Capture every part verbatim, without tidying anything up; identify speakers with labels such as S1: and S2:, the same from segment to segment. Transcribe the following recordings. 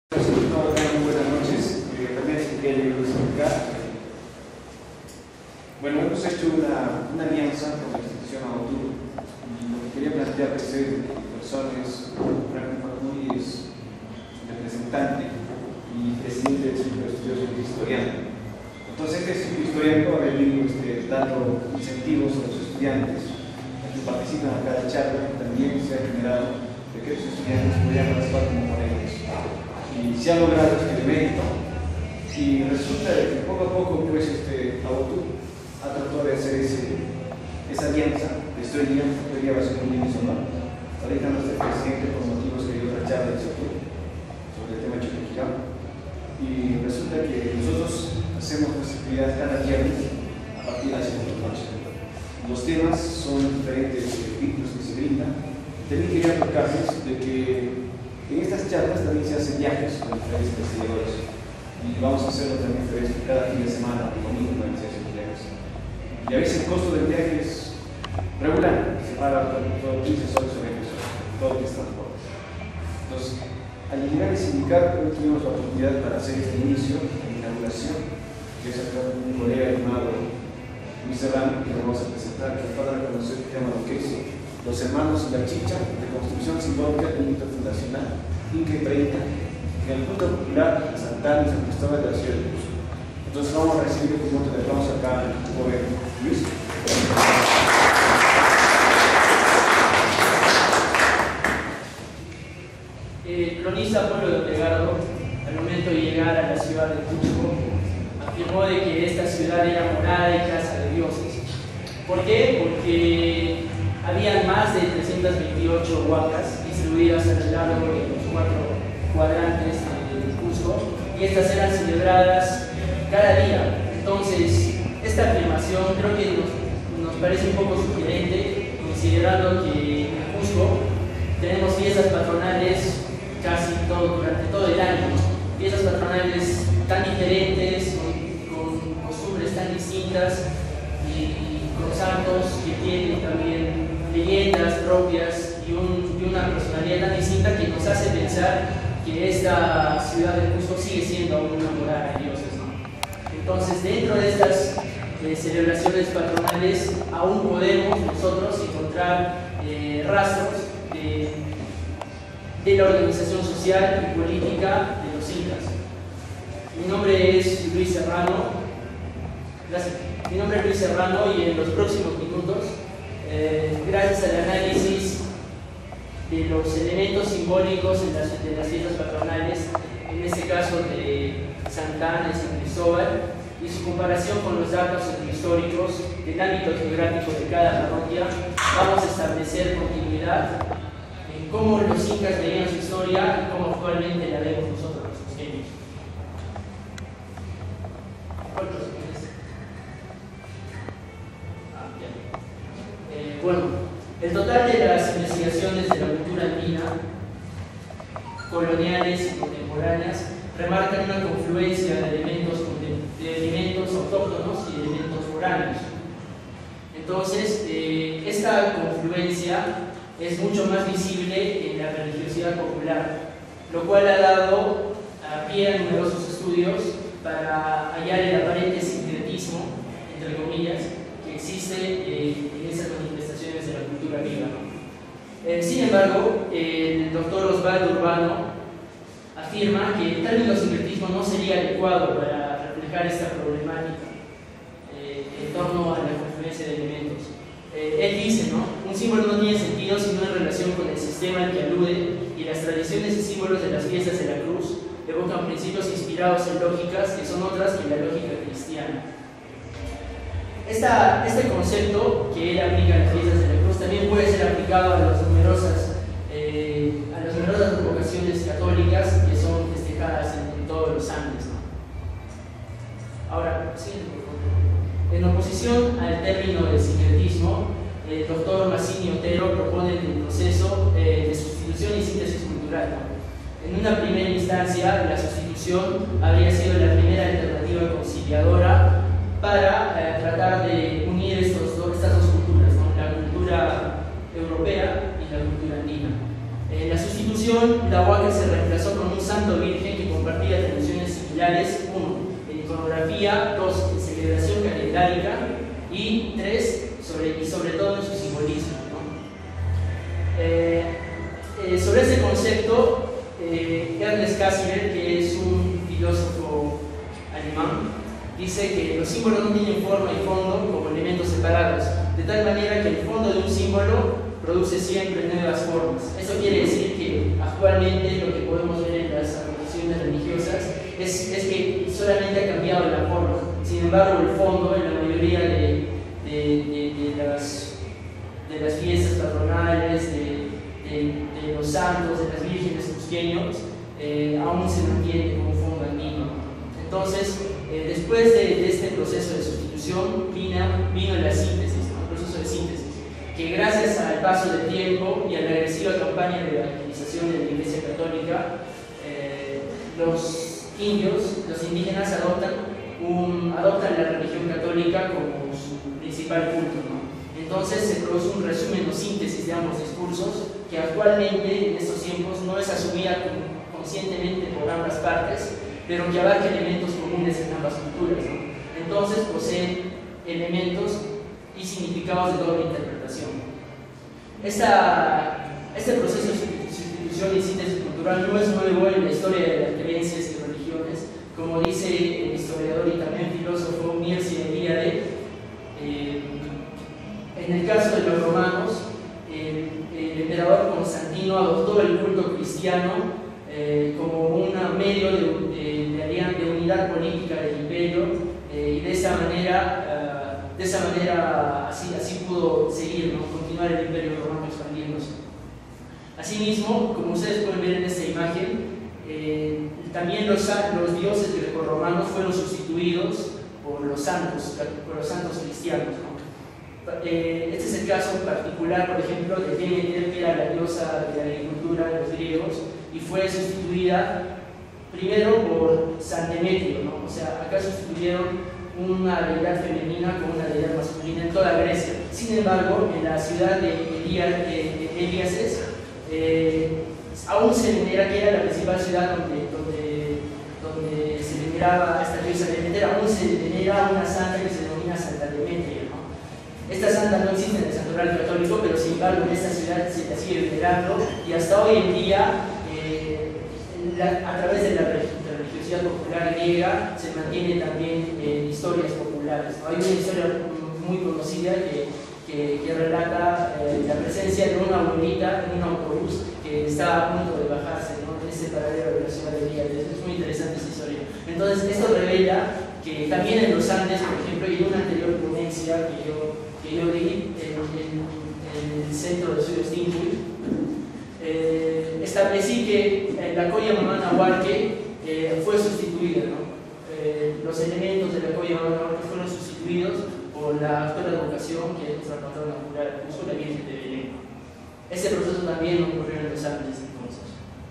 S1: Muy buenas noches. Eh, también es que quería explicar. Bueno, hemos hecho una, una alianza con la institución Autur y lo que quería plantear es que persona es Franklin Facuri, es representante y presidente del Círculo de Estudios Historiano. Entonces, este círculo historiano ha venido este, dando incentivos a los estudiantes a que participen en cada charla. También se ha generado de que los estudiantes puedan participar como ponentes. Y se ha logrado este evento y resulta que poco a poco pues este Autur ha tratado de hacer ese, esa alianza de historia, que hoy día va a ser un inicio, ¿no? Ahorita nuestro presidente por motivos que dio otra charla de Autur sobre el tema de Choquequirá, y resulta que nosotros hacemos nuestras actividades cada viernes a partir de las siete de la noche. Los temas son diferentes títulos que se brindan. También quería tocarles de que en estas charlas también se hacen viajes con diferentes investigadores y vamos a hacerlo también cada fin de semana, el domingo también se hacen viajes. Y a veces el costo del viaje es regular, se paga por todo quince soles o veinte soles, todo lo que es transporte. Entonces, al llegar al sindicato, hoy tuvimos la oportunidad para hacer este inicio, la inauguración, que es acá un colega llamado Luis Serrano, que lo vamos a presentar, que para conocer el tema de lo que es los hermanos La Chicha, de construcción simbólica del mito fundacional, Inca y treinta, en el punto popular Santana y San Cristóbal de la ciudad de Cusco. Entonces vamos a recibir un punto de aplauso acá al joven Luis.
S2: El cronista Pueblo de Otegardo, al momento de llegar a la ciudad de Cusco, afirmó de que esta ciudad era morada y casa de dioses. ¿Por qué? Porque habían más de trescientas veintiocho huacas distribuidas a lo largo de los cuatro cuadrantes de Cusco y estas eran celebradas cada día. Entonces, esta afirmación creo que nos, nos parece un poco sugerente, considerando que en Cusco tenemos fiestas patronales casi todo, durante todo el año, fiestas patronales tan diferentes, con, con costumbres tan distintas y con santos que tienen también leyendas propias y, un, y una personalidad tan distinta que nos hace pensar que esta ciudad de Cusco sigue siendo aún una morada de dioses, ¿no? Entonces, dentro de estas eh, celebraciones patronales aún podemos nosotros encontrar eh, rastros de, de la organización social y política de los incas. Mi nombre es Luis Serrano. Gracias. Mi nombre es Luis Serrano y en los próximos minutos, Eh, gracias al análisis de los elementos simbólicos en las, de las fiestas patronales, en este caso de Santana y San Cristóbal, y su comparación con los datos históricos del ámbito geográfico de cada parroquia, vamos a establecer continuidad en cómo los incas veían su historia y cómo actualmente la vemos nosotros los cusqueños. Bueno, el total de las investigaciones de la cultura andina, coloniales y contemporáneas, remarcan una confluencia de elementos, de elementos autóctonos y elementos foráneos. Entonces, eh, esta confluencia es mucho más visible en la religiosidad popular, lo cual ha dado a pie a numerosos estudios para hallar el aparente sincretismo, entre comillas, que existe eh, en esas manifestaciones de la cultura viva. Eh, sin embargo, el doctor Osvaldo Urbano afirma que el término sincretismo no sería adecuado para reflejar esta problemática eh, en torno a la confluencia de elementos. Eh, él dice, ¿no? Un símbolo no tiene sentido sino en relación con el sistema al que alude, y las tradiciones y símbolos de las fiestas de la cruz evocan principios inspirados en lógicas que son otras que la lógica cristiana. Esta, este concepto que él aplica a las fiestas de la cruz también puede ser aplicado a las numerosas, eh, a las numerosas vocaciones católicas que son festejadas en, en todos los Andes, ¿no? Ahora, sí, en oposición al término del sincretismo, el doctor Massini Otero propone el proceso eh, de sustitución y síntesis cultural, ¿no? En una primera instancia, la sustitución habría sido la primera alternativa conciliadora para eh, tratar de unir estos dos, estas dos culturas, ¿no? La cultura europea y la cultura andina. En la sustitución, la huaca se reemplazó con un santo virgen que pilares: uno, en iconografía; dos, en celebración calendárica; y tres, sobre, y sobre todo en su simbolismo, ¿no? Eh, eh, sobre este concepto, eh, Ernest Cassirer, que es un filósofo alemán, dice que los símbolos no tienen forma y fondo como elementos separados, de tal manera que el fondo de un símbolo produce siempre nuevas formas. Eso quiere decir que actualmente lo que podemos ver en las agrupaciones religiosas es, es que solamente ha cambiado la forma. Sin embargo, el fondo en la mayoría de, de, de, de, las, de las fiestas patronales, de, de, de los santos, de las vírgenes cusqueños, eh, aún se mantiene como un fondo antiguo. Entonces, eh, después de, de este proceso de sustitución, vino, vino la síntesis, ¿no? El proceso de síntesis, que gracias al paso del tiempo y a la agresiva campaña de evangelización de la Iglesia Católica, eh, los indios, los indígenas adoptan, un, adoptan la religión católica como su principal culto, ¿no? Entonces se produce un resumen o síntesis de ambos discursos que actualmente en estos tiempos no es asumida conscientemente por ambas partes, pero que abarca elementos comunes en ambas culturas, ¿no? Entonces poseen elementos y significados de doble interpretación. Esta, este proceso de sustitución y síntesis cultural no es nuevo en la historia de las creencias y religiones, como dice el historiador y también filósofo Mircea Eliade. Eh, en el caso de los romanos, el, el emperador Constantino adoptó el culto cristiano eh, como un medio de, de, de, de unidad política del imperio, eh, y de esa manera, uh, de esa manera así, así pudo seguir, ¿no? Continuar el imperio romano expandiéndose. Asimismo, como ustedes pueden ver en esta imagen, eh, también los, los dioses grecorromanos fueron sustituidos por los santos, por los santos cristianos, ¿no? Eh, este es el caso particular, por ejemplo, de Demeter, que era la diosa de la agricultura de los griegos, y fue sustituida primero por San Demetrio, ¿no? O sea, acá sustituyeron una deidad femenina con una deidad masculina en toda Grecia. Sin embargo, en la ciudad de Eliases, eh, aún se venera, que era la principal ciudad donde, donde, donde se veneraba a esta diosa Demeter, aún se venera una santa que se denomina Santa Demetria, ¿no? Esta santa no existe en el santuario católico, pero sin embargo en esta ciudad se la sigue venerando, y hasta hoy en día, eh, la, a través de la religiosidad popular griega, se mantiene también en historias populares, ¿no? Hay una historia muy conocida que, que, que relata eh, la presencia de una abuelita en un autobús que estaba a punto de bajarse, ¿no? En ese paradero de la ciudad de Eliade. Es muy interesante esa historia. Entonces, esto revela que también en los Andes, por ejemplo, y en una anterior ponencia que yo que yo di en, en, en el Centro de Estudios Tincuy, eh, establecí que eh, la Colla Mamá Nahuarque eh, fue sustituida, ¿no? Eh, los elementos de la Colla Mamá Nahuarque fueron sustituidos por la actual advocación, que es nuestra patrona popular, la Virgen de Belén. Ese proceso también ocurrió en los Andes entonces.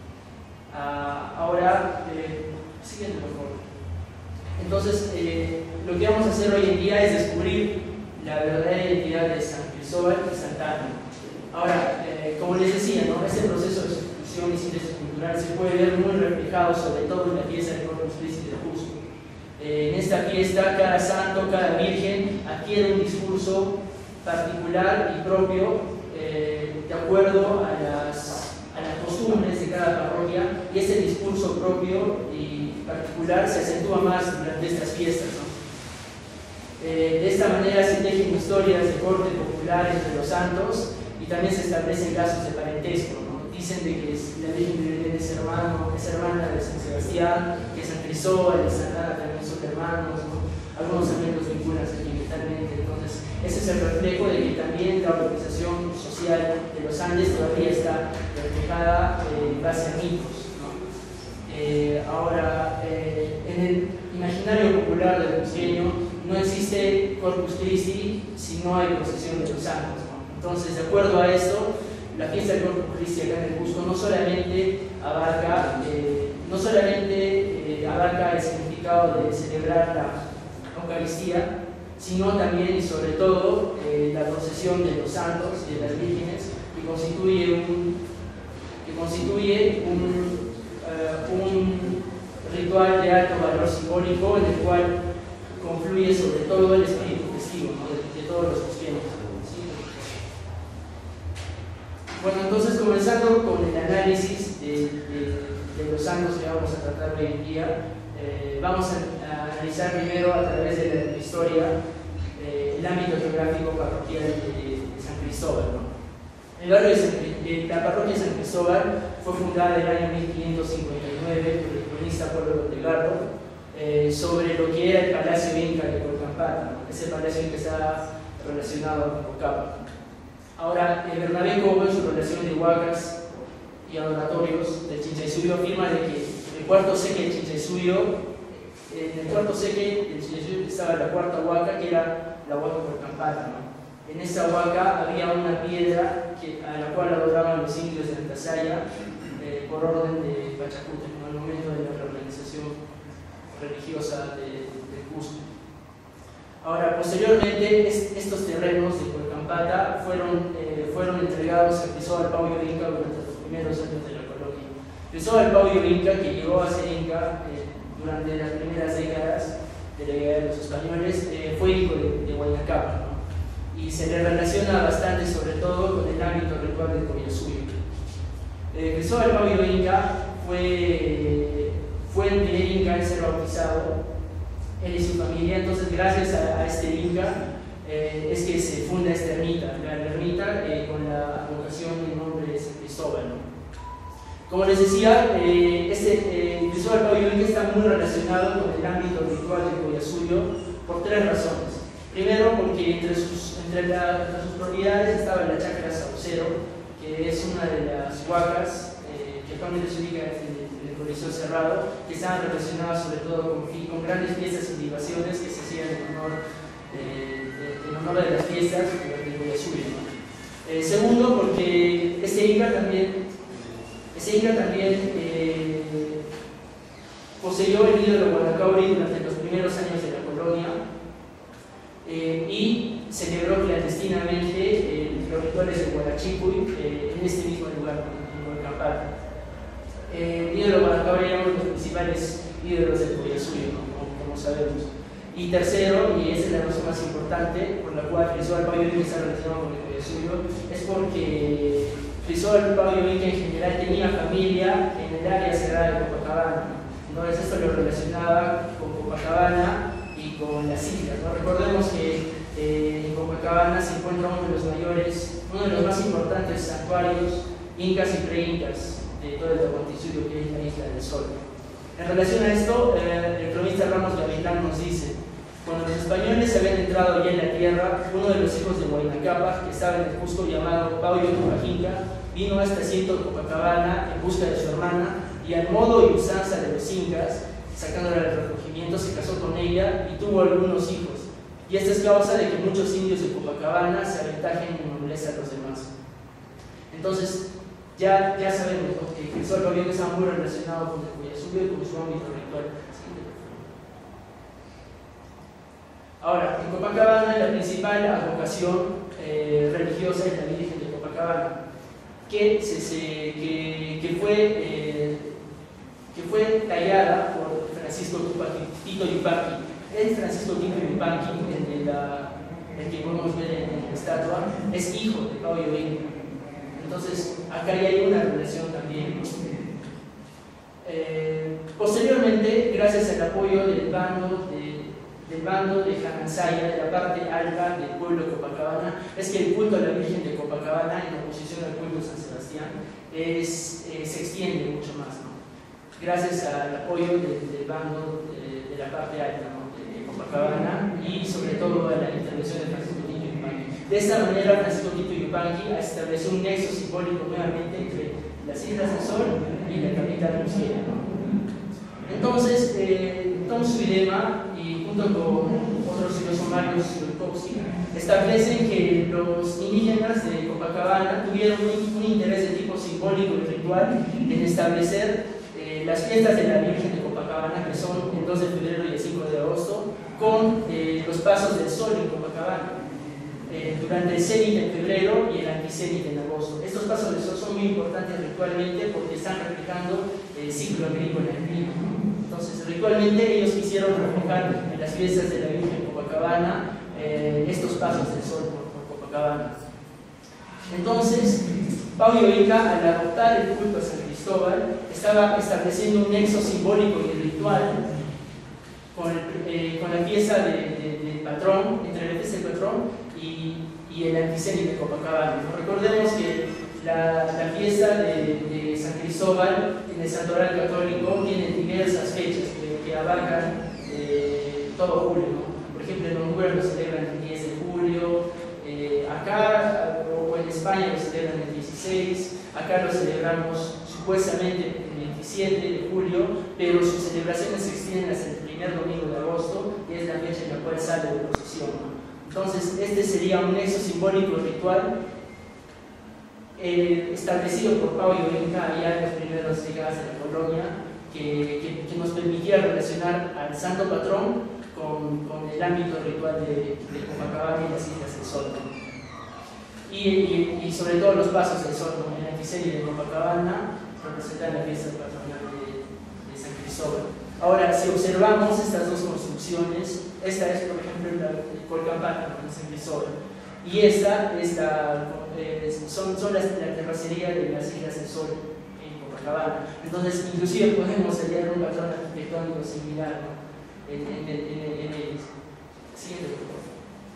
S2: Ah, ahora, eh, siguiente por favor. Entonces, eh, lo que vamos a hacer hoy en día es descubrir la verdadera identidad de San Cristóbal y Santa Ana. Ahora, eh, como les decía, ¿no? Este proceso de sustitución y síntesis cultural se puede ver muy reflejado, sobre todo en la fiesta del Corpus Christi de Cusco. Eh, en esta fiesta, cada santo, cada virgen adquiere un discurso particular y propio, eh, de acuerdo a las, a las costumbres de cada parroquia, y ese discurso propio y particular se acentúa más durante estas fiestas, ¿no? Eh, de esta manera se tejen historias de corte popular entre los santos, y también se establecen lazos de parentesco, ¿no? Dicen de que la Virgen de Belén es, hermano, es hermana de San Sebastián, que San Cristóbal y Santa Ana también son hermanos, ¿no? Algunos también los vinculan sentimentalmente. Entonces, ese es el reflejo de que también la organización social de los Andes todavía está reflejada eh, en base a mitos, ¿no? Eh, ahora, eh, en el imaginario popular del cusqueño no existe Corpus Christi si no hay procesión de los santos, ¿no? Entonces, de acuerdo a esto, la fiesta del Corpus Christi acá en el Cusco no solamente abarca, eh, no solamente, eh, abarca el significado de celebrar la Eucaristía, sino también y sobre todo eh, la procesión de los santos y de las vírgenes, que constituye un, que constituye un, uh, un ritual ritual de alto valor simbólico en el cual confluye sobre todo el espíritu festivo, ¿no? de, de todos los cristianos. ¿Sí? Bueno, entonces comenzando con el análisis de, de, de los santos que vamos a tratar hoy en día, eh, vamos a, a analizar primero a través de la historia eh, el ámbito geográfico parroquial de, de San Cristóbal, ¿no? El barrio de San, eh, la parroquia de San Cristóbal fue fundada en el año mil quinientos cincuenta y nueve por el cronista Pueblo de Garro, eh, sobre lo que era el Palacio Inca de Colcampata, ¿no? Ese palacio que está relacionado con Cocapa. Ahora, eh, Bernabé Cobo en su relación de huacas y adoratorios del Chinchaysuyo afirma de que el cuarto seque del Chinchaysuyo, en el cuarto seque del Chinchaysuyo estaba la cuarta huaca, que era la huaca Colcampata, ¿no? En esa huaca había una piedra que, a la cual adoraban los indios de Antasaya eh, por orden de Pachacute, en el momento de la reorganización religiosa de, de Cusco. Ahora, posteriormente, es, estos terrenos de Colcampata fueron, eh, fueron entregados a Cristóbal Pauyo Inca durante los primeros años de la colonia. Cristóbal Pauyo Inca, que llegó a ser Inca eh, durante las primeras décadas de la llegada de los españoles, eh, fue hijo de, de Huayna Cápac, ¿no? Y se le relaciona bastante, sobre todo, con el ámbito ritual del Collasuyo. Eh, Cristóbal Pauyo Inca fue, fue el primer Inca en ser bautizado, él y su familia. Entonces, gracias a, a este Inca, eh, es que se funda esta ermita, la ermita eh, con la vocación y nombre de San Cristóbal, ¿no? Como les decía, eh, este, eh, Cristóbal Pauyo Inca está muy relacionado con el ámbito ritual del Collasuyo por tres razones. Primero, porque entre sus, entre, la, entre sus propiedades estaba la chacra Saucero, que es una de las huacas eh, que actualmente se ubica en el, en el Coliseo Cerrado, que estaban relacionadas sobre todo con, con grandes fiestas y libaciones que se hacían en honor, eh, de, en honor de las fiestas del Collasuyo, ¿no? Eh, segundo, porque este Inca también, este Inca también eh, poseyó el ídolo Guanacauri durante los primeros años de la colonia. Eh, y celebró clandestinamente eh, los rituales de Huarachipuy eh, en este mismo lugar, en Colcampata. Eh, el ídolo Guanacauri era uno de los principales ídolos del Collasuyo, ¿no? como, como sabemos. Y tercero, y esa es la razón más importante por la cual Cristóbal Pauyo Inca está relacionado con el Collasuyo, es porque Cristóbal Pauyo Inca en general tenía familia en el área cerrada de Copacabana, ¿no? Entonces esto lo relacionaba con Copacabana y con las islas, ¿no? Recordemos que eh, en Copacabana se encuentra uno de los mayores, uno de los más importantes santuarios incas y pre-incas de todo el Tahuantinsuyo, que es la Isla del Sol. En relación a esto, eh, el cronista Ramos Gavilán nos dice: cuando los españoles habían entrado ya en la tierra, uno de los hijos de Huayna Cápac, que estaba en el Cusco, llamado Pauyo Tupajinca, vino a este asiento de Copacabana en busca de su hermana, y al modo y usanza de los incas, sacándola del recogimiento, se casó con ella y tuvo algunos hijos. Y esta es causa de que muchos indios de Copacabana se aventajen en nobleza a los demás. Entonces, ya, ya sabemos, ¿no?, que Cristóbal Pauyo Inca está muy relacionado con el Collasuyo y con su ámbito ritual. Ahora, en Copacabana la principal advocación eh, religiosa es la Virgen de Copacabana, que, se, se, que, que fue... Eh, que fue tallada por Francisco Tito Yupanqui. El Francisco Tito Yupanqui, el, de la, el que podemos ver en, en la estatua, es hijo de Pauyo Inca. Entonces, acá ya hay una relación también. Eh, posteriormente, gracias al apoyo del bando de, del bando de Janansaya, de la parte alta del pueblo de Copacabana, es que el culto a la Virgen de Copacabana, en oposición al culto de San Sebastián, es, eh, se extiende mucho más, ¿no? Gracias al apoyo del, del bando de, de la parte alta, ¿no?, de Copacabana, y sobre todo a la intervención de Francisco Tito Yupanqui. De esta manera, Francisco Tito Yupanqui estableció un nexo simbólico nuevamente entre las Islas del Sol y la capital mosquera, ¿no? Entonces, eh, Tom Suidema, y junto con otros filosomarios establecen que los indígenas de Copacabana tuvieron un, un interés de tipo simbólico y ritual en establecer las fiestas de la Virgen de Copacabana, que son el dos de febrero y el cinco de agosto, con eh, los pasos del sol en Copacabana, eh, durante el cenit en febrero y el anticenit en agosto. Estos pasos del sol son muy importantes ritualmente porque están reflejando el ciclo agrícola en clima. Entonces, ritualmente ellos quisieron reflejar en las fiestas de la Virgen Copacabana eh, estos pasos del sol por, por Copacabana. Entonces, Pau y Inca, al adoptar el culto a San Cristóbal, estaba estableciendo un nexo simbólico y ritual con, el, eh, con la fiesta de, de, del patrón, entre la fiesta del patrón y, y el anticenio de Copacabana. Recordemos que la, la fiesta de, de San Cristóbal en el Santoral Católico tiene diversas fechas que, que abarcan eh, todo julio, ¿no? Por ejemplo, en Honduras lo celebran el diez de julio, eh, acá o en España lo celebran el dieciséis, acá lo celebramos supuestamente el veintisiete de julio, pero sus celebraciones se extienden hasta el primer domingo de agosto, que es la fecha en la cual sale de procesión. Entonces, este sería un nexo simbólico ritual eh, establecido por Pau y Inca allá en las primeras décadas de la colonia, que, que, que nos permitía relacionar al santo patrón con, con el ámbito ritual de, de Copacabana y las Islas del Sol. Y, y, y sobre todo los pasos del sol, como el anticenio de Copacabana representan la fiesta patronal de, de San Cristóbal. Ahora, si observamos estas dos construcciones, esta es por ejemplo la, el Colcampana de San Cristóbal, y esta es la, eh, son, son las, la terracería de las Islas del Sol en Copacabana. Entonces, inclusive podemos hallar un patrón arquitectónico similar, ¿no? en, en, en, en, en el siguiente, por favor.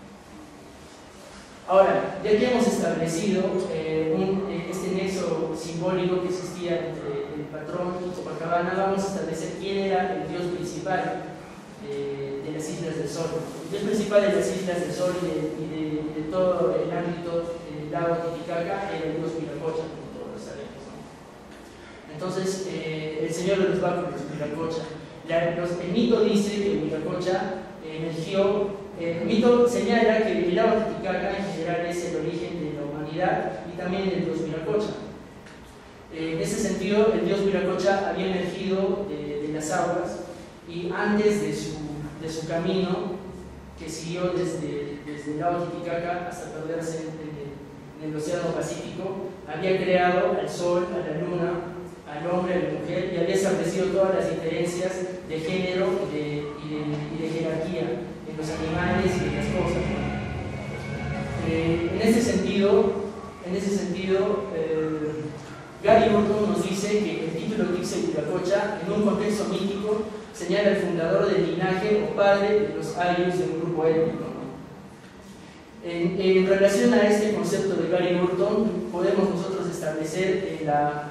S2: Ahora, ya que hemos establecido eh, un, eh, este nexo simbólico que existía entre el patrón y Copacabana, vamos a establecer quién era el dios principal eh, de las Islas del Sol. El dios principal de las Islas del Sol y de, y de, de todo el ámbito del lago Titicaca era el dios Viracocha, como todos lo sabemos, ¿no? Entonces, eh, el señor de los báculos, Viracocha. La, los, el mito dice que Viracocha emergió. El mito señala que el lago Titicaca en general es el origen de la humanidad y también del dios Viracocha. Eh, en ese sentido, el dios Viracocha había emergido de, de las aguas y antes de su, de su camino, que siguió desde, desde el lago Titicaca hasta perderse en, en, en el océano Pacífico, había creado al sol, a la luna, al hombre, a la mujer, y había establecido todas las diferencias de género y de, y de, y de jerarquía en los animales y en las cosas. Eh, en ese sentido, en ese sentido eh, Gary Burton nos dice que el título que dice Viracocha, en un contexto mítico, señala al fundador del linaje o padre de los ayllus de un grupo étnico. En, en relación a este concepto de Gary Burton, podemos nosotros establecer en la,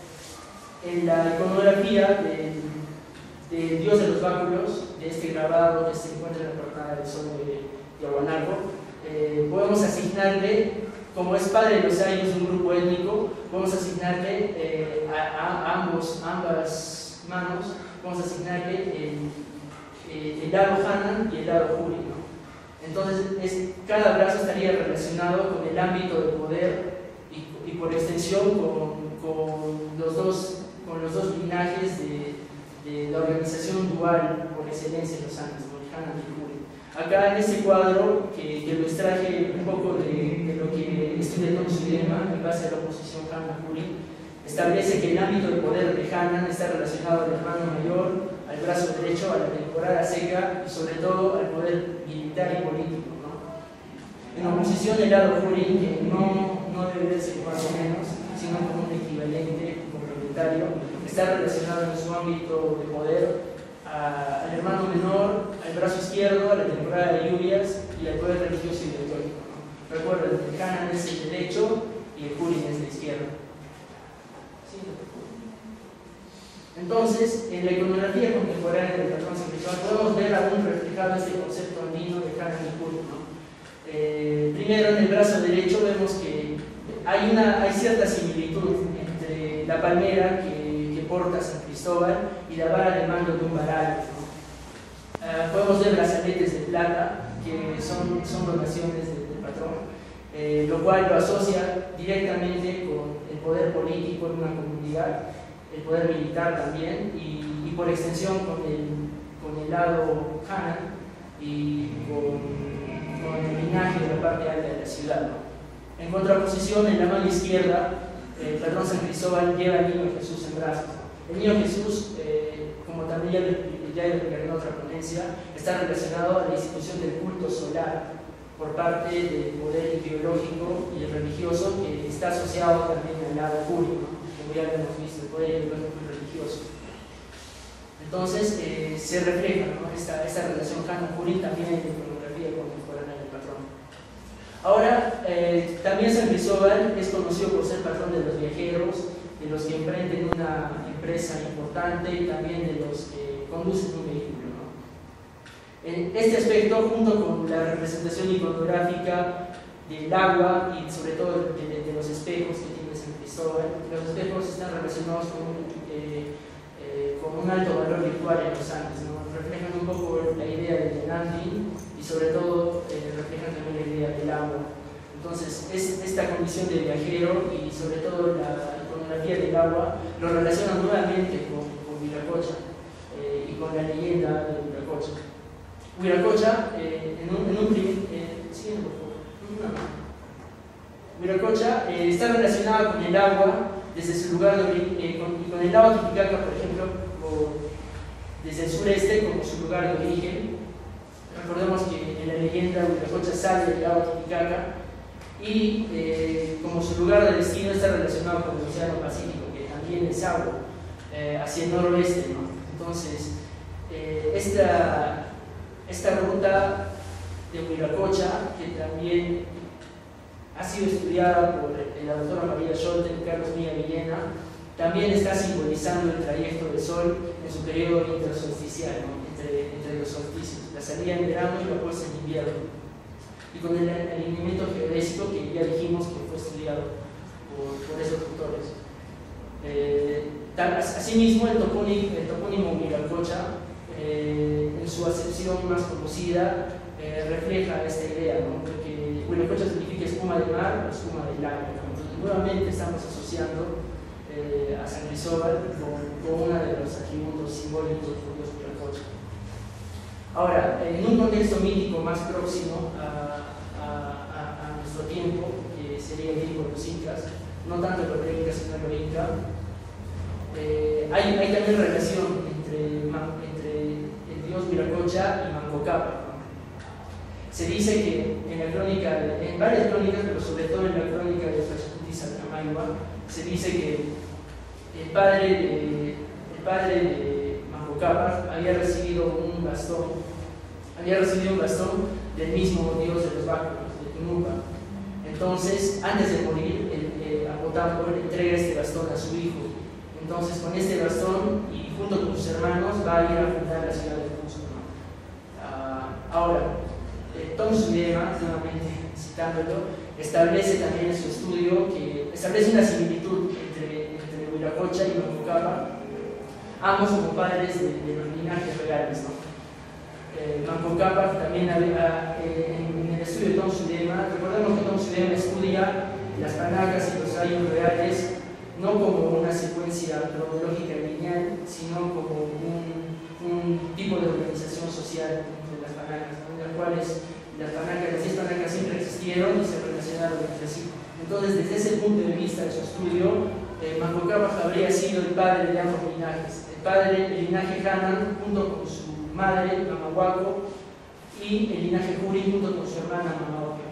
S2: en la iconografía del de Dios de los Báculos, de este grabado que se encuentra en la portada del Sol de Yaguanaco, eh, podemos asignarle, como es padre de los ayllus de un grupo étnico, podemos asignarle eh, a, a ambos, ambas manos, podemos asignarle el, el, el lado Hanan y el lado Huri, ¿no? Entonces, es, cada brazo estaría relacionado con el ámbito de poder y, y por extensión con, con, los dos, con los dos linajes de de la organización dual por excelencia en los Andes, Hanan y Huri. Acá en este cuadro, que, que lo extraje un poco de, de lo que estudia Tom Suyema en base a la oposición Hanan-Huri, establece que el ámbito de poder de Hanan está relacionado al hermano mayor, al brazo derecho, a la temporada seca y sobre todo al poder militar y político, ¿no? En oposición del lado Huri, que no, no debe verse más o menos, sino como un equivalente complementario, está relacionado en su ámbito de poder a, al hermano menor, al brazo izquierdo, a la temporada de lluvias y al poder religioso y retórico, ¿no? Recuerden, el Hanan es el derecho y el Huri es el izquierdo. ¿Sí? Entonces, en la iconografía contemporánea del patrón San Cristóbal podemos ver aún reflejado este concepto andino de Hanan y Huri, ¿no? Eh, primero, en el brazo derecho vemos que hay, una, hay cierta similitud entre la palmera que porta San Cristóbal y la vara de mando de un varal, ¿no? Uh, podemos ver brazaletes de plata que son, son donaciones del, del patrón, eh, lo cual lo asocia directamente con el poder político en una comunidad, el poder militar también y, y por extensión con el, con el lado Hanan y con, con el linaje de la parte alta de la ciudad, ¿no? En contraposición, en la mano izquierda, el patrón San Cristóbal lleva al niño Jesús en brazos. El niño Jesús, eh, como también ya, ya en otra ponencia, está relacionado a la institución del culto solar por parte del poder ideológico y religioso que está asociado también al lado público, como ya lo hemos visto, el poder ideológico y religioso. Entonces eh, se refleja, ¿no?, esta, esta relación canon-Purim también en la iconografía contemporánea del patrón. Ahora, eh, también San Cristóbal es conocido por ser patrón de los viajeros, de los que emprenden una empresa importante y también de los que conducen un vehículo, ¿no? En este aspecto, junto con la representación iconográfica del agua y sobre todo de, de, de los espejos que tiene San Cristóbal, los espejos están relacionados con un, eh, eh, con un alto valor virtual en los Andes, ¿no? Reflejan un poco la idea del Nantin y sobre todo eh, reflejan también la idea del agua. Entonces, es esta condición de viajero y sobre todo la iconografía del agua lo relaciona nuevamente con, con Viracocha eh, y con la leyenda de Viracocha. Viracocha, eh, en un, en un eh, sí, por favor, no. Viracocha eh, está relacionada con el agua desde su lugar de origen, eh, con, y con el lago Titicaca, por ejemplo, o desde el sureste como su lugar de origen. Recordemos que en la leyenda Viracocha sale del lago Titicaca y eh, como su lugar de destino está relacionado con el Océano Pacífico, que también es agua, eh, hacia el noroeste, ¿no? Entonces, eh, esta, esta ruta de Viracocha, que también ha sido estudiada por la doctora María Scholte y Carlos Milla Villena, también está simbolizando el trayecto del Sol en su periodo intersolsticial, ¿no?, entre, entre los solsticios, la salida en verano y la puesta en invierno, y con el alineamiento geodésico que ya dijimos que fue estudiado por, por esos autores. Eh, asimismo, el topónimo, el topónimo Viracocha, eh, en su acepción más conocida, eh, refleja esta idea, ¿no?, porque Viracocha significa espuma de mar o espuma del aire, ¿no? Entonces, nuevamente estamos asociando eh, a San Cristóbal con, con uno de los atributos simbólicos del dios Viracocha. Ahora, en un contexto mítico más próximo a, a, a, a nuestro tiempo, que sería el tiempo de los incas, no tanto el inca sino el inca, eh, hay, hay también relación entre, entre el dios Viracocha y Manco Cápac, ¿no? Se dice que en la crónica, en varias crónicas, pero sobre todo en la crónica de Pachacuti Sacamaigua, se dice que el padre de, el padre de Manco Cápac había recibido un bastón, había recibido un bastón del mismo dios de los báculos, de Tumumpa. Entonces, antes de morir, el, el Apotampo le entrega este bastón a su hijo. Entonces, con este bastón y junto con sus hermanos, va a ir a fundar la ciudad de Cusco, ¿no? Uh, ahora, eh, Tom Suyema, nuevamente citándolo, establece también en su estudio que establece una similitud entre, entre Viracocha y Manco Cápac, ambos como padres de, de los linajes reales, ¿no? Eh, Manco Cápac también había, eh, en, en el estudio de Tom Suyema, recordemos que Tom Suyema estudia las panacas y los años reales no como una secuencia cronológica lineal, sino como un, un tipo de organización social entre las panacas, ¿no?, en las cuales las panacas, las diez panacas siempre existieron y se relacionaron entre sí. Entonces, desde ese punto de vista de su estudio, eh, Manco Cápac habría sido el padre de ambos linajes, el padre del linaje Hanan junto con su madre, Mamahuaco, y el linaje Juri junto con su hermana Mamahuaco.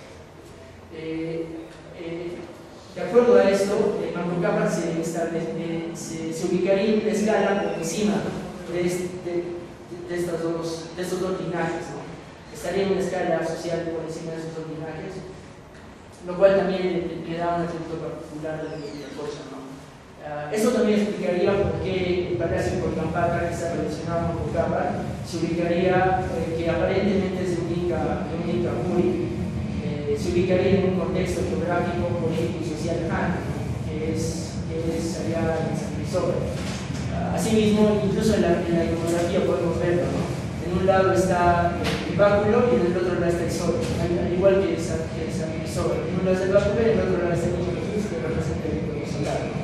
S2: Eh, eh, de acuerdo a esto, eh, Manco Cápac se, eh, se, se ubicaría en una escala por encima de, de, de, estos dos, de estos dos linajes, ¿no? Estaría en una escala social por encima de esos dos linajes, lo cual también le, le da un atributo particular de la cosa, ¿no? Uh, eso también explicaría por qué el Palacio de Colcampata, que está relacionado con Cápac, se ubicaría, eh, que aparentemente es de un Inca, de un Inca Juri, eh, se ubicaría en un contexto geográfico, político y social Han, que es, que es allá en San Cristóbal. Uh, asimismo, incluso en la, en la iconografía podemos verlo, ¿no? En un lado está el báculo y en el otro lado está el sol, al, al igual que San, que San Cristóbal. En un lado está el báculo y en el otro lado está el niño Jesús, que representa el icono solar, ¿no?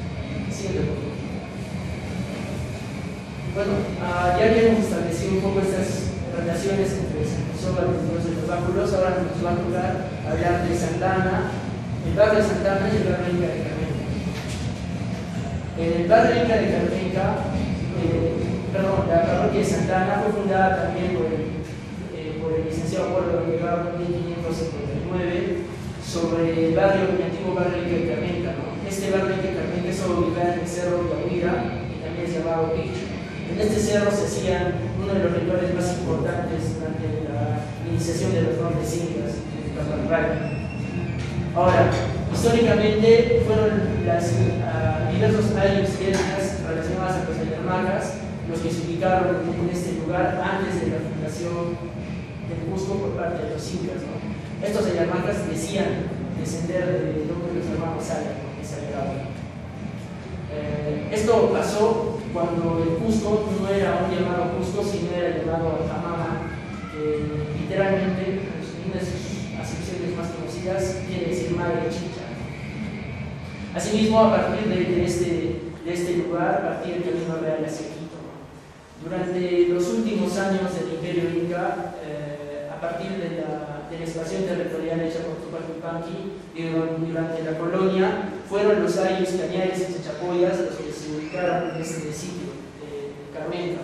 S2: Bueno, uh, ya habíamos establecido un poco estas relaciones entre San Cristóbal y los de los báculos. Ahora nos va a tocar hablar de Santana, el barrio de Santana y el barrio Inca de Carmenca. El barrio Inca de Carmenca, eh, perdón, la parroquia de Santana fue fundada también por el, eh, por el licenciado Polo Delgado en mil quinientos cincuenta y nueve sobre el barrio, el antiguo barrio de Carmenca, ¿no? Este barrio de Carmenca es ubicado en el cerro de Yahuira, que también es llamado Pichu. En este cerro se hacían uno de los rituales más importantes durante la iniciación de los nombres incas en Camarray. Ahora, históricamente fueron las, uh, diversos años y etnias relacionadas a los ayarmacas los que se ubicaron en este lugar antes de la fundación del Cusco por parte de los incas, ¿no? Estos ayarmacas decían descender de lo que los hermanos Saya, que se alegaban. Eh, esto pasó cuando el Cusco no era un llamado Cusco, sino era llamado Jamama, que literalmente, en una de sus acepciones más conocidas, quiere decir madre chicha. Asimismo, a partir de, de, este, de este lugar, a partir del camino real hacia Quito. Durante los últimos años del Imperio Inca, eh, a partir de la, de la expansión territorial hecha por Tupac Yupanqui, y durante la colonia, fueron los ayllus, cañares y chachapoyas los que se ubicaron en este sitio de Carmenca.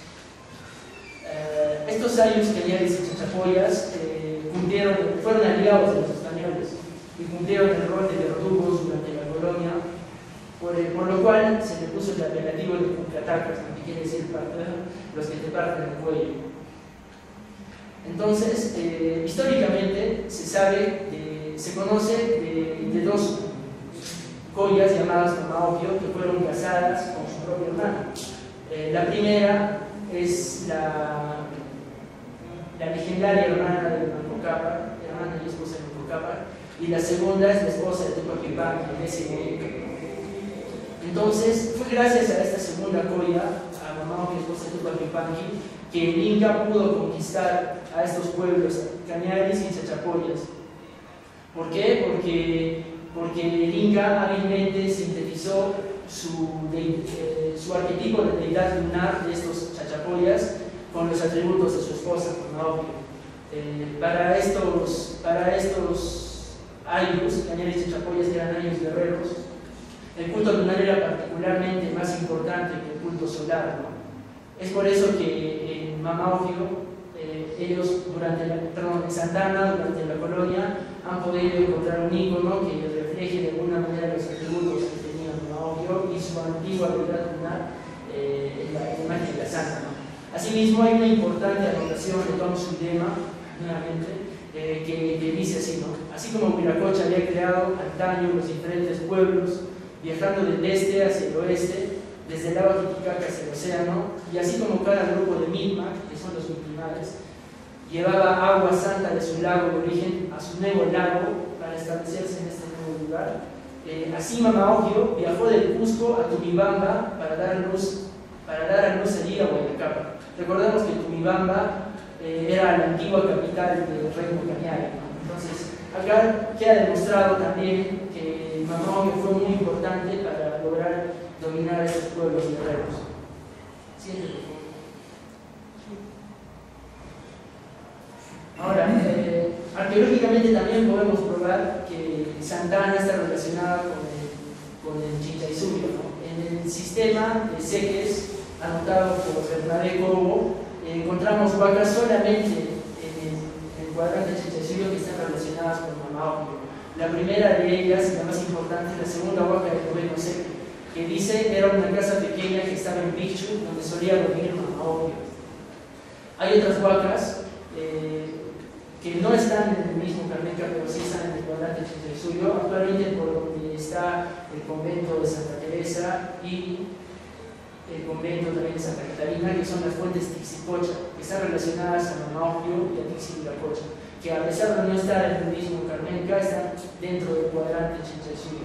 S2: Eh, estos ayllus, cañares y chachapoyas eh, cumplieron, fueron aliados de los españoles y cumplieron el rol de verdugos durante la colonia, por, el, por lo cual se le puso el apelativo de cuncatacas, que quiere decir los que te parten el cuello. Entonces, eh, históricamente se sabe, de, se conoce de, de dos collas llamadas Mamaopio que fueron casadas con su propio hermano. Eh, la primera es la, la legendaria hermana de Manco Cápac, hermana y esposa de Manco Cápac, y la segunda es la esposa de Tupac Yupanqui, de ese momento. Entonces, fue gracias a esta segunda colla, a Mamaopio, esposa de Tupac Yupanqui, que el Inca pudo conquistar a estos pueblos cañares y chachapoyas. ¿Por qué? Porque, porque el Inca hábilmente sintetizó su, de, eh, su arquetipo de deidad lunar de estos chachapoyas con los atributos de su esposa, Mamaopio. Eh, para estos, para estos ayllus, cañares y chachapoyas, que eran ayllus guerreros, el culto lunar era particularmente más importante que el culto solar, ¿no? Es por eso que en Mamaopio, eh, ellos durante la, perdón, en Santana, durante la colonia, han podido encontrar un ícono que refleje de alguna manera los atributos que tenía Mamaopio y su antigua deidad lunar eh, en la imagen de la santa, ¿no? Asimismo, hay una importante anotación de Tom Sudema, nuevamente, eh, que, que dice así, ¿no? Así como Viracocha había creado antaño los diferentes pueblos, viajando del este hacia el oeste, desde el lago Titicaca hacia el océano, y así como cada grupo de Micmac, que son los Micmares, llevaba agua santa de su lago de origen a su nuevo lago para establecerse en este nuevo lugar. Eh, así Mamaopio viajó del Cusco a Tumibamba para dar luz, para dar a luz allí a Guayacapa. Recordemos que Tumibamba eh, era la antigua capital del reino cañari, ¿no? Entonces, acá queda demostrado también que Mamaopio fue muy importante para lograr dominar estos pueblos guerreros. ¿Sí? Ahora, eh, arqueológicamente también podemos probar que Santana está relacionada con el, con el Chinchaysuyo, ¿no? En el sistema de seques anotado por Bernabé Cobo, eh, encontramos huacas solamente en el, en el cuadrante Chinchaysuyo que están relacionadas con Mamaopio. La primera de ellas, la más importante, la segunda huaca del noveno seque, que dice era una casa pequeña que estaba en Pichu, donde solía dormir Mamaopio. Hay otras huacas eh, que no están en el mismo Carmenca, pero sí están en el cuadrante Chinchaysuyo, actualmente por donde está el convento de Santa Teresa y el convento también de Santa Catarina, que son las fuentes Tixicocha, que están relacionadas a Mamaopio y a Tixiviracocha, que a pesar de no estar en el mismo Carmenca, están dentro del cuadrante Chinchaysuyo.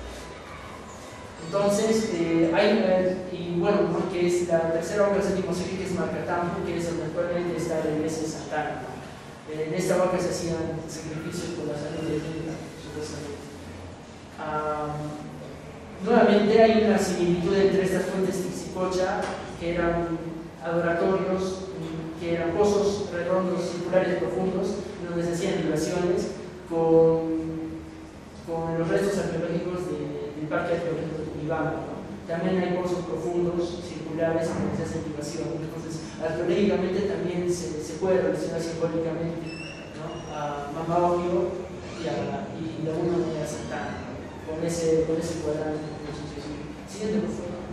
S2: Entonces, eh, hay, eh, y bueno, ¿no? que es la tercera huaca séptimo seque, que es Marcatampo, que es donde actualmente está la iglesia de Santana. Eh, en esta huaca se hacían sacrificios por la salud de Inca, supuestamente. Um, nuevamente hay una similitud entre estas fuentes Tixicocha, que eran adoratorios, que eran pozos redondos, circulares profundos, donde se hacían libaciones, con, con los restos arqueológicos de, del Parque Arqueológico de Tumibamba, ¿no? También hay pozos profundos, circulares, donde se hacen libaciones. Entonces, arqueológicamente también se, se puede relacionar simbólicamente, ¿no?, a Mamaogio y, a, y de alguna manera a Santana, con ese, con ese cuadrante. Siguiente, por favor.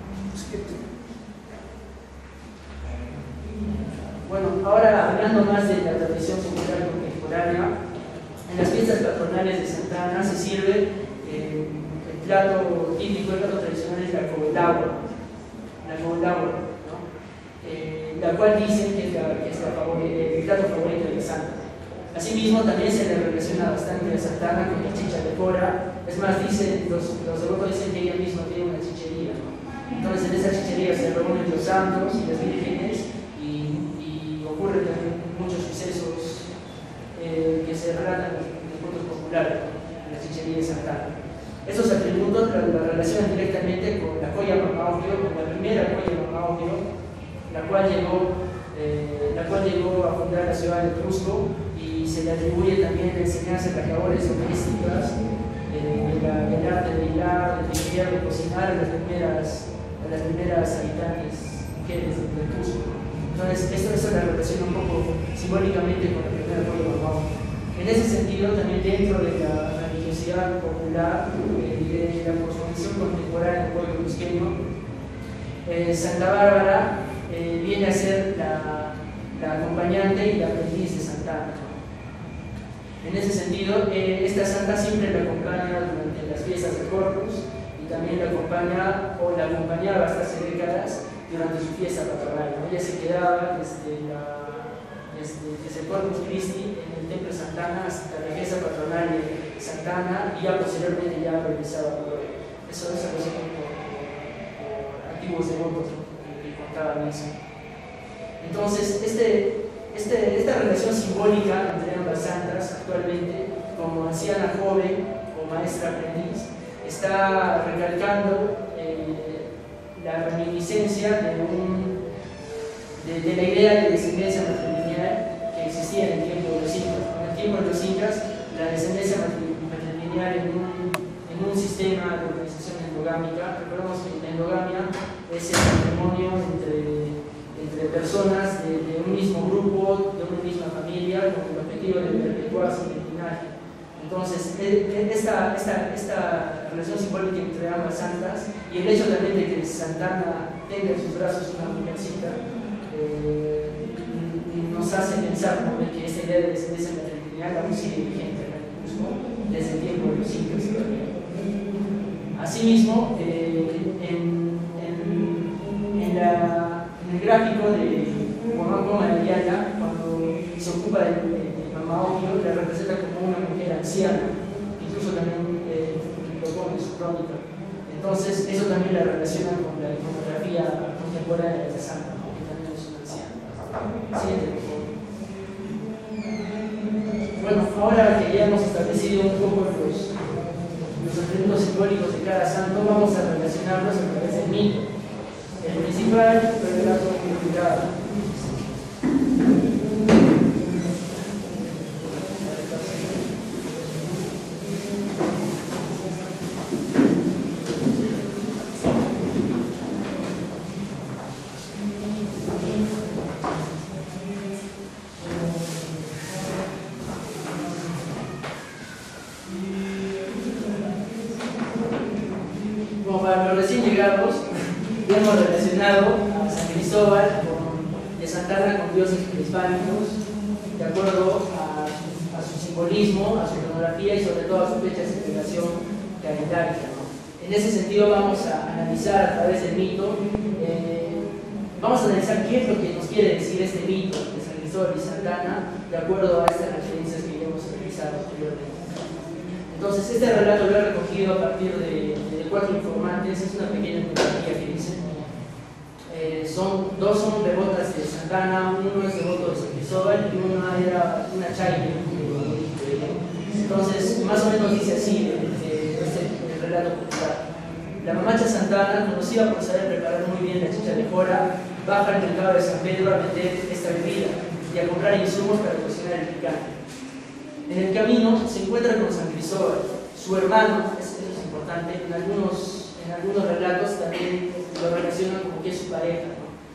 S2: Bueno, ahora hablando más de la tradición popular contemporánea, en las fiestas patronales de Santa Ana se sirve eh, el plato típico, el plato tradicional es la cobolagua, la cobolagua, ¿no? eh, la cual dicen que es, la, que es la favori, el plato favorito de la santa. Asimismo, también se le relaciona bastante a Santa Ana con la chicha de Cora. Es más, dicen, los, los devotos dicen que ella misma tiene una chichería, ¿no? Entonces, en esa chichería se reúnen los santos y las vírgenes, y, y ocurren también muchos sucesos eh, que se relatan en los cultos populares, en la chichería de Santa Ana. Estos atributos la, la relacionan directamente con la joya Mamaogio, con la primera joya Mamaogio, la cual llegó, eh, la cual llegó a fundar la ciudad de Cusco, y se le atribuye también la enseñanza de las labores domésticas, eh, de la, del arte de hilar, de tejer, de cocinar a las primeras, a las primeras habitantes mujeres del Cusco. Entonces, esto, esto la relaciona un poco simbólicamente con la primera joya Mamaogio. En ese sentido, también dentro de la religiosidad popular y eh, de la cosmovisión contemporánea del pueblo cusqueño, eh, Santa Bárbara eh, viene a ser la, la acompañante y la aprendiz de Santa Ana. En ese sentido, eh, esta santa siempre la acompaña durante las fiestas de Corpus, y también la acompaña o la acompañaba hasta hace décadas durante su fiesta patronal, ¿no? Ella se quedaba desde, la, desde, desde el Corpus Christi en el templo de Santa Ana hasta la fiesta patronal de Santa Ana, y ya posteriormente ya regresaba por hoy. Eso es algo así como por, por antiguos devotos, ¿no?, que contaban eso. Entonces, este, este, esta relación simbólica entre ambas santas actualmente, como anciana joven o maestra aprendiz, está recalcando eh, la reminiscencia de, un, de, de la idea de descendencia matrilineal que existía en el tiempo de los incas. En el tiempo de los incas, la descendencia matrilineal en un, en un sistema de organización endogámica. Recordemos que la endogamia es el matrimonio entre, entre personas de, de un mismo grupo, de una misma familia, con el objetivo de perpetuarse el linaje. Entonces, esta, esta, esta relación simbólica entre ambas santas, y el hecho también de que Santa Ana tenga en sus brazos una mujercita, eh, nos hace pensar, ¿no?, de que esta idea de descendencia matrilineal aún sigue vigente en el Cusco desde el tiempo de los incas todavía. Asimismo, eh, en, en, en, la, en el gráfico de Huamaco Ayala, cuando se ocupa de, de, de Mamaogio, la representa como una mujer anciana, incluso también eh, lo pone en su crónica. Entonces, eso también la relaciona con la iconografía contemporánea de la santa, ¿no?, que también es una anciana. Siguiente, por favor. Bueno, ahora que ya hemos establecido un poco los, los atributos simbólicos de cada santo, vamos a relacionarlos a través del mito. El principal fue el relato cultural. Hemos relacionado a San Cristóbal con, de Santa Ana con dioses prehispánicos, de acuerdo a su, a su simbolismo, a su iconografía y sobre todo a su fecha de celebración calendaria, ¿no? En ese sentido vamos a analizar a través del mito, eh, vamos a analizar qué es lo que nos quiere decir este mito de San Cristóbal y Santa Ana, de acuerdo a estas referencias que ya hemos realizado anteriormente. Entonces, este relato lo he recogido a partir de, de cuatro informantes. Es una pequeña biografía que dice. Eh, son, dos son devotas de Santa Ana, uno es devoto de San Cristóbal y una era una chaire. Entonces, más o menos dice así de, de, de este el relato popular. La mamacha Santa Ana, conocida por saber preparar muy bien la chicha de jora, baja al mercado de San Pedro a vender esta bebida y a comprar insumos para cocinar el picante. En el camino se encuentra con San Cristóbal, su hermano, eso es importante, en algunos, en algunos relatos también lo relacionan como que es su pareja, ¿no?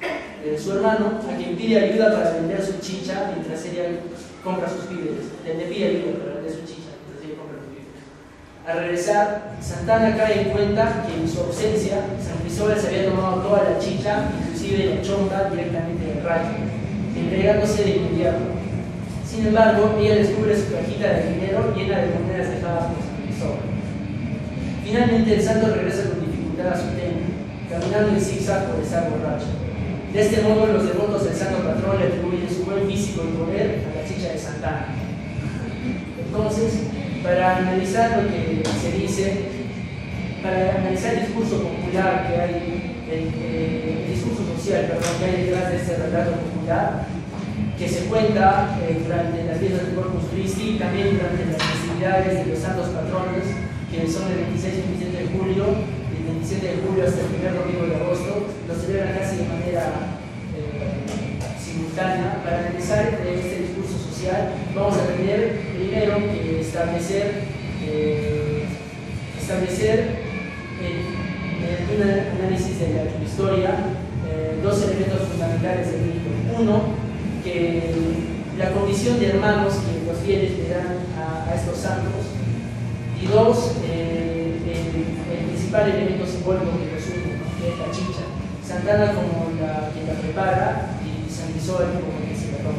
S2: de su hermano, a quien pide ayuda para vender su chicha mientras ella compra sus víveres. Le pide ayuda para vender su chicha mientras ella compra sus víveres. Al regresar, Santana cae en cuenta que en su ausencia, San Cristóbal se había tomado toda la chicha, inclusive la chonta directamente del rayo, entregándose de inmediato. Sin embargo, ella descubre su cajita de dinero llena de monedas dejadas por San Cristóbal. Finalmente, el santo regresa con dificultad a su templo, caminando en zigzag por estar borracho. De este modo, los devotos del santo patrón le atribuyen su buen físico y poder a la chicha de Santana. Entonces, para analizar lo que se dice, para analizar el discurso popular que hay, el, el, el discurso social perdón, que hay detrás de este relato popular, que se cuenta eh, durante las fiestas del Corpus Christi y también durante las festividades de los santos patrones, que son el veintiséis y veintisiete de julio, del veintisiete de julio hasta el primer domingo de agosto, los celebran casi de manera eh, simultánea. Para analizar este discurso social, vamos a tener primero que establecer, eh, establecer en, en un análisis de la historia eh, dos elementos fundamentales del mito. Uno, que la condición de hermanos que los fieles le dan a, a estos santos, y dos, eh, el, el principal elemento simbólico que resume, ¿no? Que es la chicha. Santana como la que la prepara y San Cristóbal como que se la toma.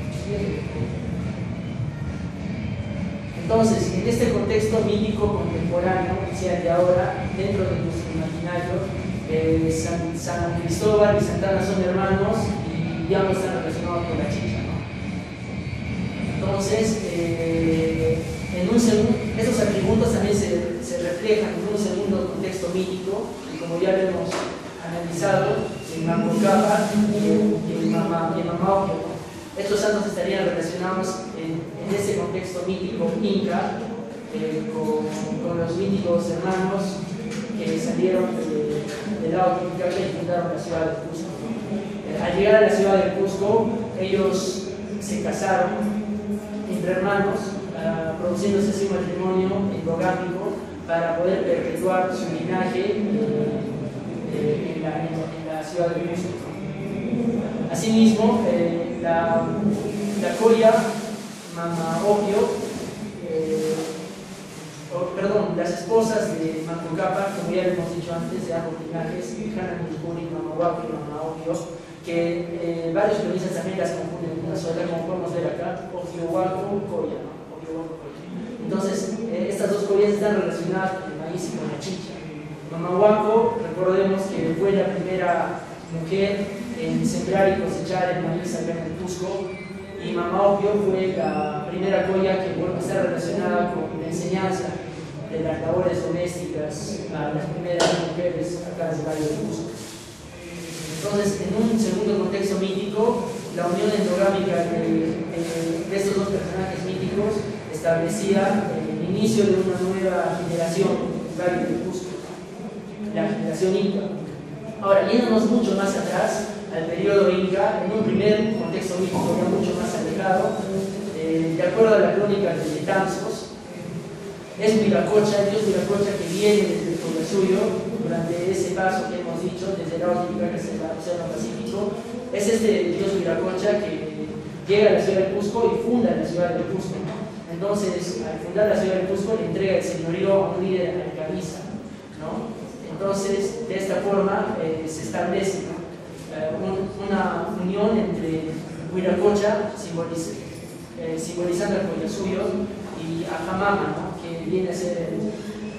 S2: Entonces, en este contexto mítico contemporáneo, o sea, de ahora, dentro de nuestro imaginario, eh, San, San Cristóbal y Santana son hermanos y ya no están relacionados con la chicha, ¿no? Entonces, eh, en un segundo, esos atributos también se, se reflejan en un segundo contexto mítico, y como ya lo hemos analizado, en Manco Cápac y en Mama Ocllo. Estos santos estarían relacionados en, en ese contexto mítico inca, eh, con, con los míticos hermanos que salieron de, del lado inca y fundaron la ciudad de Cusco. Eh, al llegar a la ciudad de Cusco, ellos se casaron entre hermanos, uh, produciéndose así un matrimonio endogámico para poder perpetuar su linaje eh, eh, en, la, en, en la ciudad de Cusco. Asimismo, eh, la, la colla Mama Ocllo, eh, oh, perdón, las esposas de Manco Cápac, como ya lo hemos dicho antes, de ambos linajes, Hanna Nishkuri, Mama Ocllo y Mama Ocllo, que eh, varios cronistas también las confunden en una sola, como podemos ver acá, Oquiohuaco, colla, ¿no? Oquiohuaco, colla. Entonces, eh, estas dos collas están relacionadas con el maíz y con la chicha. Mama Ocllo, recordemos que fue la primera mujer en sembrar y cosechar el maíz acá en el Cusco, y Mama Ocllo fue la primera colla que bueno, está relacionada con la enseñanza de las labores domésticas a las primeras mujeres acá en el Valle del Cusco. Entonces, en un segundo contexto mítico, la unión endogámica de, de, de estos dos personajes míticos establecía el inicio de una nueva generación en el Valle del Cusco, la generación inca. Ahora, yéndonos mucho más atrás, al periodo inca, en un primer contexto mítico ya mucho más alejado, eh, de acuerdo a la crónica de Betanzos, es Viracocha, el dios Viracocha que viene desde el Collasuyo, durante ese paso que hemos dicho, desde el lado de Ica hacia el Océano Pacífico, es este dios Viracocha que llega a la ciudad de Cusco y funda la ciudad de Cusco. Entonces, al fundar la ciudad de Cusco, le entrega el señorío a un líder alcabiza, ¿no? Entonces, de esta forma eh, se establece, ¿no? eh, un, una unión entre Viracocha, simboliz eh, simbolizando el Collasuyo, y Ajamama, ¿no? Que viene a ser el,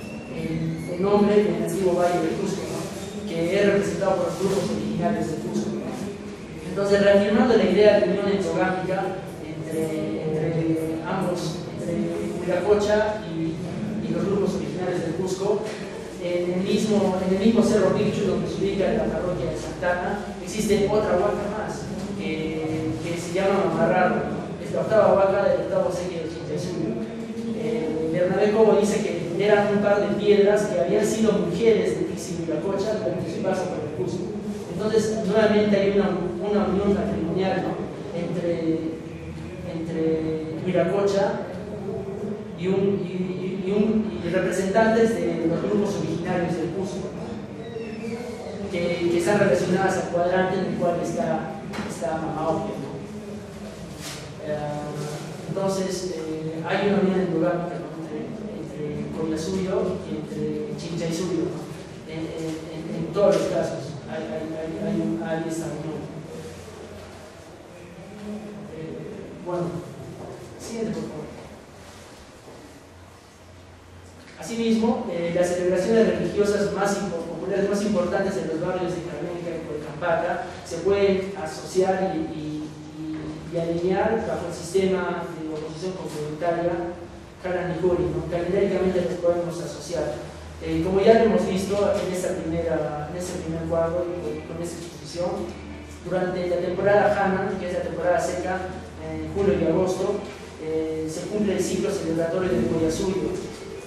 S2: el, el nombre del antiguo Valle del Cusco, ¿no? Que es representado por los grupos originarios del Cusco, ¿no? Entonces, reafirmando la idea de unión endogámica entre, entre ambos, entre Viracocha y, y los grupos originarios del Cusco, en el mismo, en el mismo Cerro Picchu, donde se ubica la parroquia de Santana, existe otra huaca más, que, que se llama Mamarraro, ¿no? Es la octava huaca del octavo sequio de Chintaysuyo. Eh, Bernabé Cobo dice que eran un par de piedras que habían sido mujeres de Tixi Viracocha durante su paso por el Cusco. Entonces, nuevamente hay una, una unión matrimonial, ¿no? entre, entre Viracocha y, un, y, y, un, y representantes de los grupos originarios del Cusco. que, que están relacionadas al cuadrante en el cual está, está Mamaoque, ¿no? Uh, entonces, eh, hay una unión endogámica, ¿no? entre, entre Collasuyo y entre Chinchaysuyo, ¿no? En, en, en todos los casos hay, hay, hay, hay, hay esta unión. Eh, bueno, siguiente por favor. Asimismo, eh, las celebraciones religiosas más populares más importantes en los barrios de Cabenca y Colcampata se pueden asociar y, y, y, y alinear bajo el sistema de oposición complementaria Karan-Nijuri, ¿no? Calendáricamente los podemos asociar. Eh, como ya lo hemos visto en, esta primera, en este primer cuadro y con, con esta exposición, durante la temporada Hanan, que es la temporada seca, en julio y agosto, eh, se cumple el ciclo celebratorio del Collasuyo.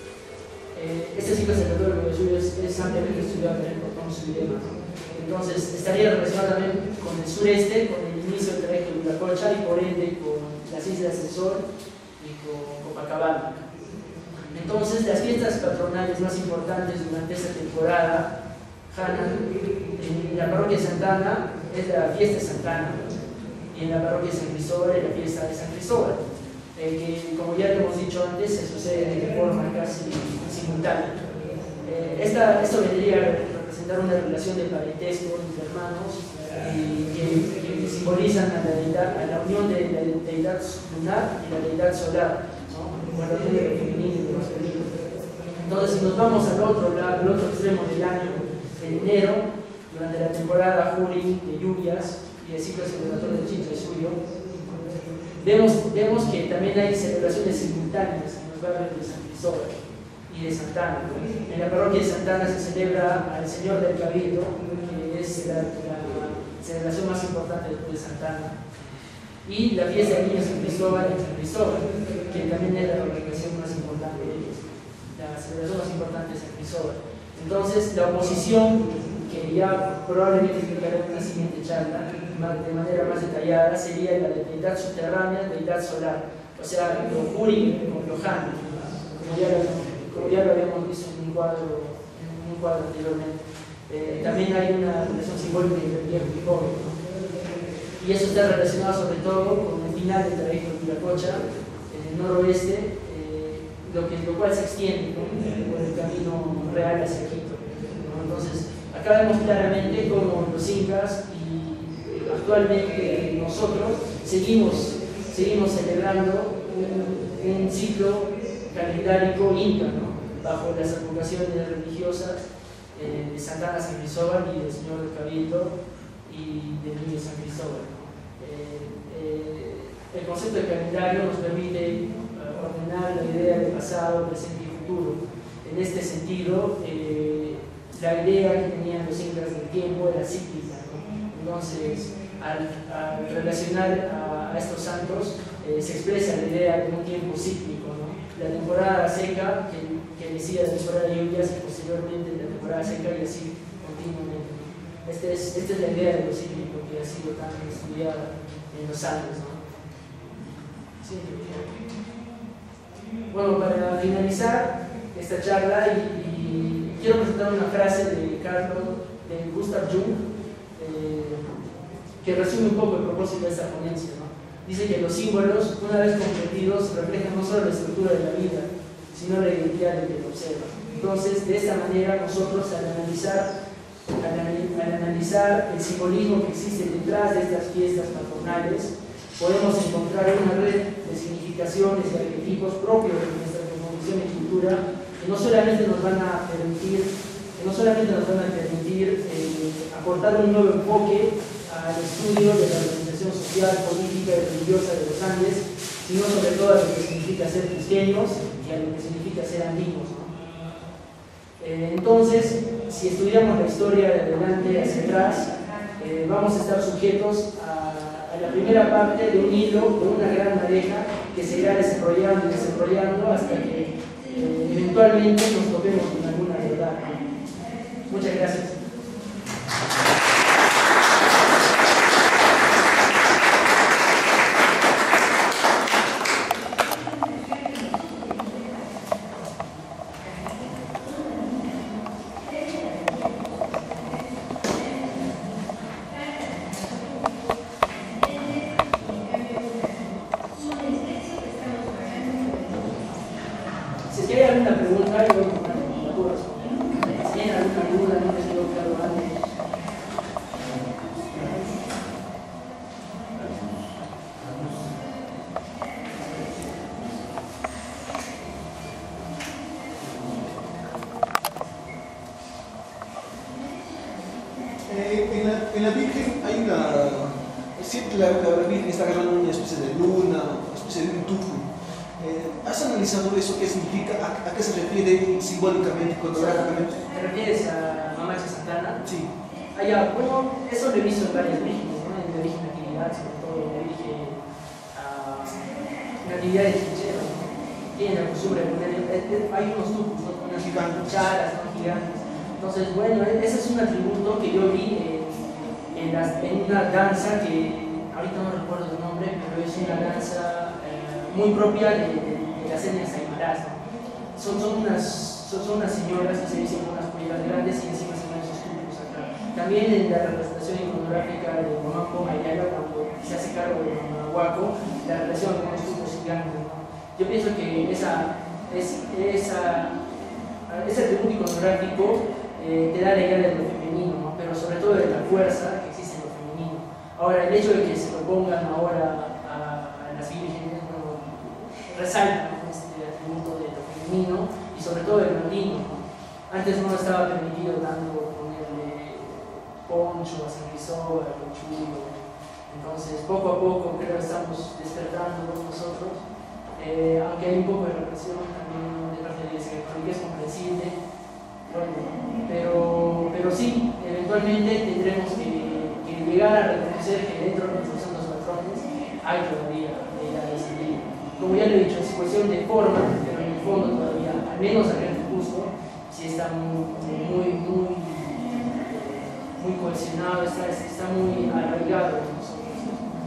S2: Eh, este ciclo celebratorio del Collasuyo es, es ampliamente estudiado también por Tom Sullivan, ¿no? Entonces, estaría relacionado también con el sureste, con el inicio del trayecto de Viracocha y por ende con las Islas del Sol y con Copacabana. Entonces, las fiestas patronales más importantes durante esta temporada Hanan, en la parroquia de Santana es la fiesta de Santana y en la parroquia de San Cristóbal es la fiesta de San Cristóbal, eh, que como ya lo hemos dicho antes se sucede de forma casi simultánea. Eh, esta, esto vendría a representar una relación de parentesco entre hermanos y que, que simbolizan a la, deidad, a la unión de la deidad lunar y la deidad solar, ¿no? Bueno, de lo femenino y de lo masculino. Entonces, si nos vamos al otro, al otro extremo del año, en enero, durante la temporada Juri de lluvias y el ciclo celebratorio de Chinchaysuyo, vemos, vemos que también hay celebraciones simultáneas en los barrios de San Cristóbal y de Santana. En la parroquia de Santana se celebra al Señor del Cabildo, que es la, la celebración más importante después de Santana, y la fiesta del Niño San Cristóbal en San Cristóbal, que también es la congregación más importante de ellos, la celebración más importante de San Cristóbal. Entonces, la oposición, que ya probablemente explicaré en una siguiente charla de manera más detallada, sería la de deidad subterránea, deidad solar, o sea, lo Juri con lo Han, como ya lo, como ya lo habíamos visto en un cuadro, en un cuadro anteriormente. Eh, también hay una relación simbólica entre viejo y joven, ¿no? Y eso está relacionado sobre todo con el final del trayecto de Viracocha, en el noroeste, eh, lo, que, lo cual se extiende, ¿no? Por el camino real hacia Quito, ¿no? Entonces, acá vemos claramente cómo los incas y actualmente nosotros seguimos, seguimos celebrando un, un ciclo calendárico inca, ¿no? Bajo las advocaciones religiosas eh, de Santana San Cristóbal y del Señor del Cabildo y del Niño San Cristóbal, ¿no? Eh, eh, el concepto de calendario nos permite uh, ordenar la idea de pasado, presente y futuro. En este sentido, eh, la idea que tenían los incas del tiempo era cíclica, ¿no? Entonces, al, al relacionar a, a estos santos, eh, se expresa la idea de un tiempo cíclico, ¿no? La temporada seca, que, que decía la temporada de lluvias, y posteriormente la temporada seca, y así continuamente. Esta es, esta es la idea de lo cíclico que ha sido tan estudiada en los Andes, ¿no? Sí. Bueno, para finalizar esta charla, y, y quiero presentar una frase de Carlos, de Gustav Jung, eh, que resume un poco el propósito de esta ponencia, ¿no? Dice que los símbolos, una vez comprendidos, reflejan no solo la estructura de la vida, sino la identidad del que lo observa. Entonces, de esta manera, nosotros al analizar Al analizar el simbolismo que existe detrás de estas fiestas patronales, podemos encontrar una red de significaciones y arquetipos propios de nuestra cosmovisión y cultura que no solamente nos van a permitir, que no solamente nos van a permitir eh, aportar un nuevo enfoque al estudio de la organización social, política y religiosa de los Andes, sino sobre todo a lo que significa ser cristianos y a lo que significa ser andinos, ¿no? Eh, entonces, si estudiamos la historia de adelante hacia atrás, eh, vamos a estar sujetos a, a la primera parte de un hilo, de una gran madeja que se irá desarrollando y desarrollando hasta que eh, eventualmente nos topemos con alguna verdad. Muchas gracias.
S3: la, la Virgen está agarrando una especie de luna, una especie de un tubo. Eh, ¿Has analizado eso? ¿Qué significa? ¿A, a qué se refiere simbólicamente, iconográficamente?
S2: ¿Te refieres a Mamacha Santana?
S3: Sí.
S2: Ah, ya, bueno, eso lo he visto en varias vírgenes, ¿no? En la Virgen Natividad, sobre todo en la Virgen uh, Natividad de Chinchero, ¿no? Tienen la costumbre de poner, hay unos tubos, ¿no? Unas cucharas, ¿no? Gigantes. Entonces, bueno, ese es un atributo que yo vi en, en, las, en una danza que, ahorita no recuerdo el nombre, pero es una danza eh, muy propia de, de, de las etnias aymaras, ¿no? Son, son, unas, son, son unas señoras que se dicen con unas polleras grandes y encima se ven esos tubos acá. También en la representación iconográfica de Mamampo Mayala, cuando se hace cargo de Mamahuaco, la relación con los tubos gigantes, ¿no? Yo pienso que esa, es, esa, ese atributo iconográfico Eh, te da la idea de lo femenino, ¿no? Pero sobre todo de la fuerza que existe en lo femenino. Ahora, el hecho de que se lo pongan ahora a, a las vírgenes, bueno, resalta, ¿no? Este atributo de lo femenino y sobre todo del marino, ¿no? Antes no estaba permitido tanto ponerle poncho a San Cristóbal, a Chulo. Entonces, poco a poco creo que estamos despertando nosotros, eh, aunque hay un poco de represión también de parte de la Iglesia Católica, es comprensible. Pero, pero sí, eventualmente tendremos que, que llegar a reconocer que dentro de nuestros santos patrones hay todavía la disciplina. Como ya lo he dicho, es cuestión de forma, pero en el fondo todavía, al menos acá en el Cusco, sí está muy, muy, muy, muy cohesionado, está, está muy arraigado en nosotros.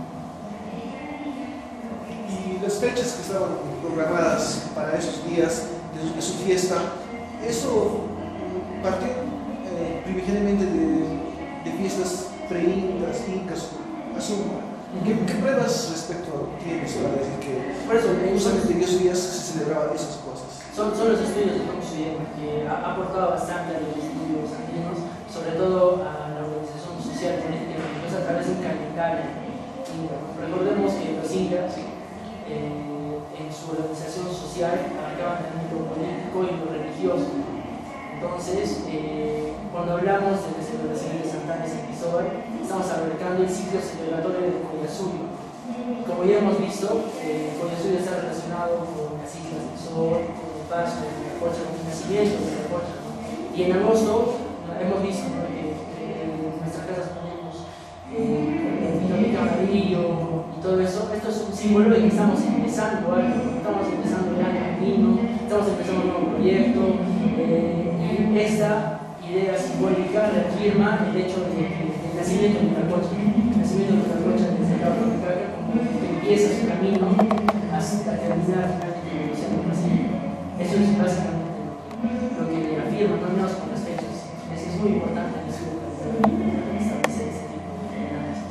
S3: Y las fechas que estaban programadas para esos días de, de su fiesta, eso parte eh, primigeniamente de, de fiestas pre-incas, incas, asumo. ¿Qué, ¿Qué pruebas respecto tienes para decir que
S2: Por eso,
S3: justamente en esos días se celebraban esas cosas?
S2: Son, son los estudios de Tom Suyema, que ha aportado bastante a los estudios andinos, sobre todo a la organización social política religiosa a través de un calendario inca. Recordemos que los incas, eh, en su organización social, abarcaban también lo político y lo religioso. Entonces, eh, cuando hablamos de la celebración de Santana y San Cristóbal, estamos abarcando el ciclo celebratorio de Collasuyo. Como ya hemos visto, eh, Collasuyo está relacionado con las Islas del Sol, con el Pascua, con la Cocha, con el nacimiento de la Cocha. Y en agosto hemos visto, ¿no?, que, que en nuestras casas ponemos eh, el vino pico amarillo y todo eso. Esto es un símbolo de que estamos empezando algo, estamos empezando el año de vino, estamos empezando un nuevo proyecto. Eh, y esta idea simbólica reafirma el hecho de que el nacimiento de la Cocha, el nacimiento de la Cocha desde la Titicaca, como que empieza su camino hasta terminar finalmente siendo Brasil. Eso es básicamente lo que reafirma, no menos con las fechas. Eso es muy importante en su calendario establecer este tipo de análisis.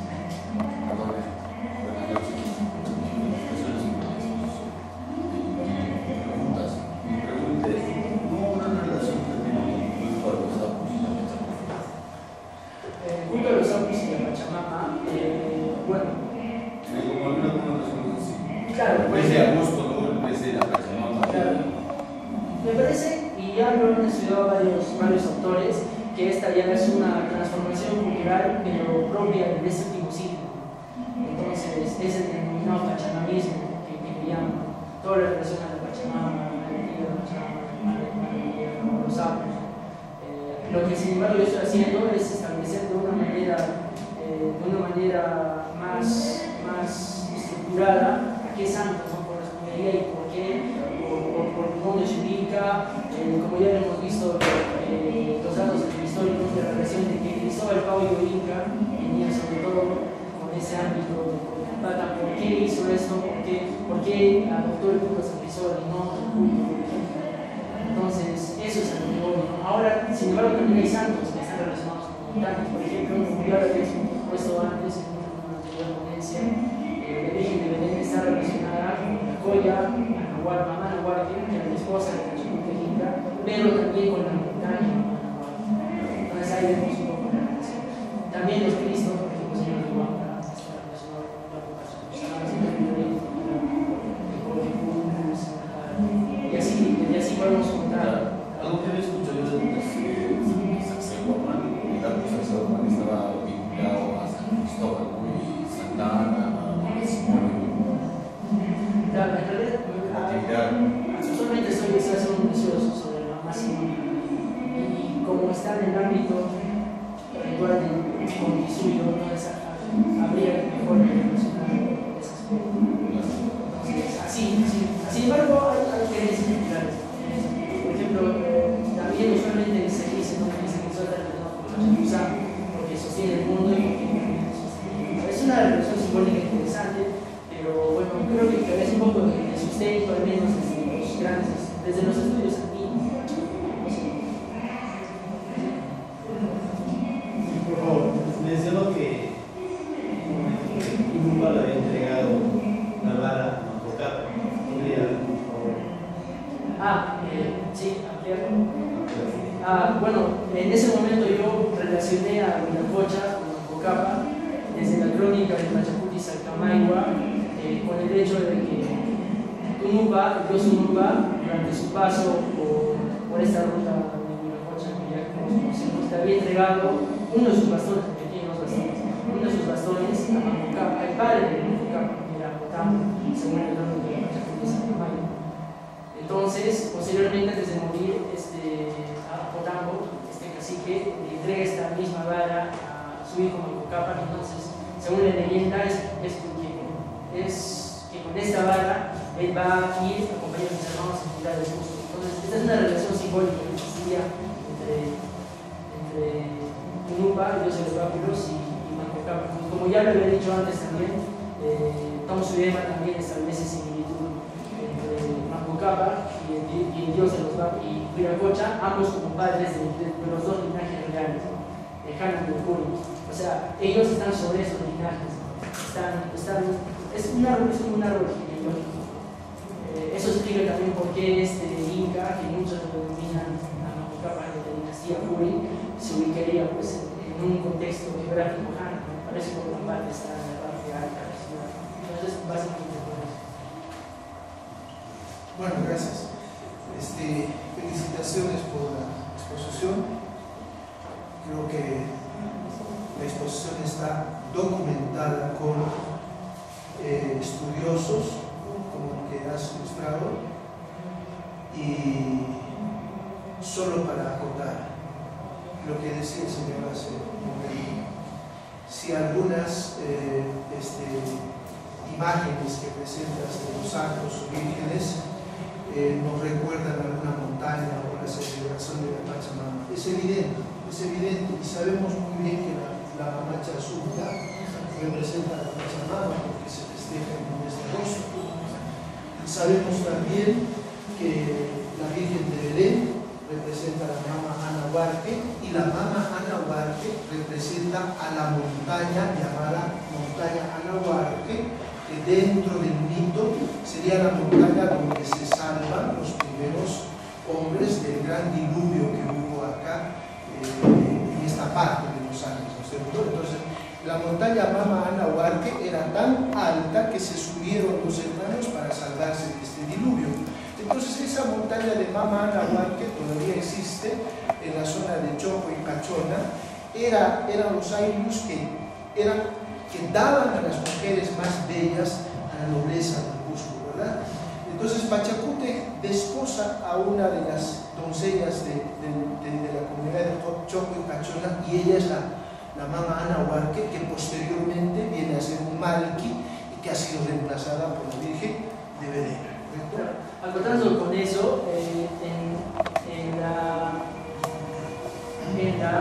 S2: Varios autores que esta ya es una transformación cultural pero propia de este último siglo. Entonces es el denominado pachamamismo que, que le llaman, todo lo relaciona a la Pachamama, a la energía de la Pachamama, a los sapos. Eh, lo que sin embargo yo estoy haciendo es establecer de una manera, eh, de una manera más, más estructurada a qué santos no correspondería y por qué, por, por, por dónde se ubica. Eh, como ya hemos visto, eh, los datos históricos de la relación de que Cristóbal Paulo Inca venía sobre todo con ese ámbito de Coyambata. ¿Por qué hizo esto? ¿Por qué, por qué adoptó el culto a San Cristóbal y no el culto de Inca? Entonces, eso es algo que voy, ¿no? Ahora, sin embargo, también hay santos que están relacionados con montañas. Por ejemplo, como ya lo habíamos puesto antes en una anterior ponencia, eh, la Virgen de Belén está relacionada con la Coya, Anahuac, Mamá Anahuac, que era la esposa de pero también con la montaña. Entonces ahí vemos un poco la relación. También los Cristos, por ejemplo, Señor de Huampa, está relacionado con la vocación personal, y así, y así podemos contar.
S4: Algo que había escuchado yo de Sacsayhuamán, el dato de Sacsayhuamán estaba vinculado a San Cristóbal, ¿no? Y Santana,
S2: técnica interesante, pero bueno, creo que carece un poco de sustento, al menos desde los grandes, desde los estudios antiguos.
S4: Por favor, mencionó que Inumba le había entregado la vara a Manco Cápac. ¿Podría, por favor?
S2: Ah, eh, sí, ampliarlo. Ah, bueno, en ese momento yo relacioné a Viracocha con Manco Cápac desde la crónica de Pachacuti Salcamaigua eh, con el hecho de que Tunumpa, el dios Tunumpa, durante su paso por, por esta ruta de Viracocha que ya conocemos, le había entregado uno de sus bastones, porque tiene dos bastones, uno de sus bastones a Manco Cápac, al padre de Manco Cápac, que era Potambo, según el nombre de Pachacuti Salcamaigua. Entonces, posteriormente, antes de morir, este, a Potambo, este cacique, le entrega esta misma vara a su hijo Manco Cápac. Entonces, según la leyenda, es, es porque es que con esta vara él va a ir a acompañar a sus hermanos en tirar el Cusco. Entonces, esta es una relación simbólica que existía entre, entre Tunumpa, el dios de los báculos, y, y Manco Cápac. Como ya lo había dicho antes también, eh, Tom Suyema también establece similitud entre Manco Cápac y el, y el dios de los báculos y Viracocha, ambos como padres de, de, de los dos linajes reales, ¿no? De Hanan y de Puri. O sea, ellos están sobre esos linajes, ¿no? están, están, es, un árbol, es como un árbol genealógico. Eh, eso explica también por qué este Inca, que muchos lo denominan a Manco Cápac de la dinastía Puri, se ubicaría pues, en, en un contexto geográfico Hanan, ¿no? Parece que una parte está en la parte alta de la ciudad. Entonces, básicamente por eso.
S3: Bueno, gracias. Este, felicitaciones por la exposición. Creo que la exposición está documentada con eh, estudiosos, como el que has ilustrado, y solo para acotar lo que decía el señor hace un momento, si algunas eh, este, imágenes que presentas de los santos o vírgenes Eh, nos recuerdan alguna montaña o la celebración de la Pachamama. Es evidente, es evidente, y sabemos muy bien que la, la Mamacha Asunta representa a la Pachamama porque se festeja en el mes de agosto. Sabemos también que la Virgen de Belén representa a la Mama Ana Huarque y la Mama Ana Huarque representa a la montaña llamada Montaña Ana Huarque, que dentro del mito sería la montaña donde se salvan los primeros hombres del gran diluvio que hubo acá eh, en esta parte de los Andes, ¿no es cierto? Entonces, la montaña Mama Ana Huarque era tan alta que se subieron los hermanos para salvarse de este diluvio. Entonces, esa montaña de Mama Ana Huarque todavía existe en la zona de Choco y Cachona. Era, eran los aylus que eran que daban a las mujeres más bellas a la nobleza del Cusco, ¿verdad? Entonces Pachacútec desposa a una de las doncellas de, de, de, de la comunidad de Choco y Cachona, y ella es la, la Mama Ana Huarque, que posteriormente viene a ser un malqui y que ha sido reemplazada por la Virgen de Belén.
S2: Acotando con eso, eh, en, en la, en la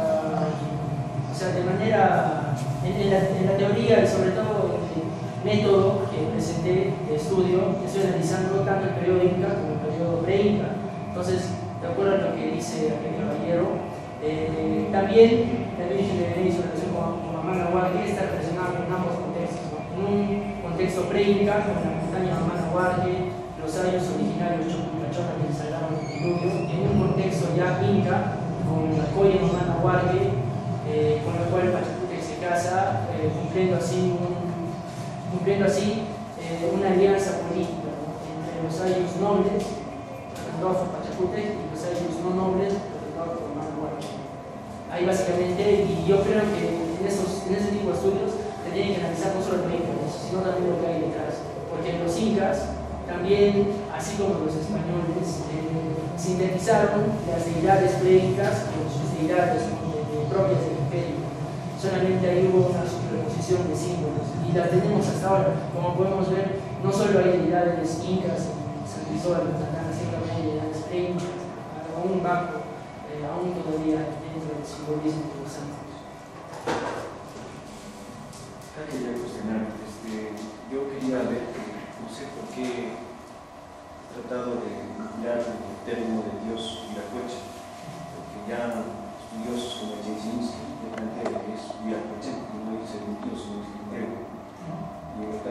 S2: uh, o sea, de manera En, en, la, en la teoría y sobre todo en el método que presenté de estudio, estoy analizando tanto el periodo Inca como el periodo pre-Inca. Entonces, de acuerdo a lo que dice aquel caballero, eh, también la Virgen de Belén y su relación con, con Mamá Nahuarque está relacionada con ambos contextos, ¿no? En un contexto pre-Inca, con la montaña Mamá Nahuarque, los años originarios Choco y Cachona que se salvaron del diluvio, en un contexto ya Inca, con la Coya Mamá Nahuarque, eh, con la cual Pachacútec se casa, eh, cumpliendo así, un, cumpliendo así eh, una alianza política, ¿no? Entre los ayllus nobles, Randolfo Pachacútec, y los ayllus no nobles, Randolfo Mamá Nahuarque. Ahí básicamente, y yo creo que en, esos, en ese tipo de estudios se tienen que analizar no solo el periodo, sino también lo que hay detrás, porque los incas también, así como los españoles, eh, sintetizaron las deidades pre-incas con sus deidades propias del imperio. Solamente ahí hubo una superposición de símbolos y la tenemos hasta ahora. Como podemos ver, no solo hay deidades incas en San Cristóbal, sino también hay deidades pre-incas, aún bajo, eh, aún todavía dentro del simbolismo de los santos.
S1: Quería cuestionar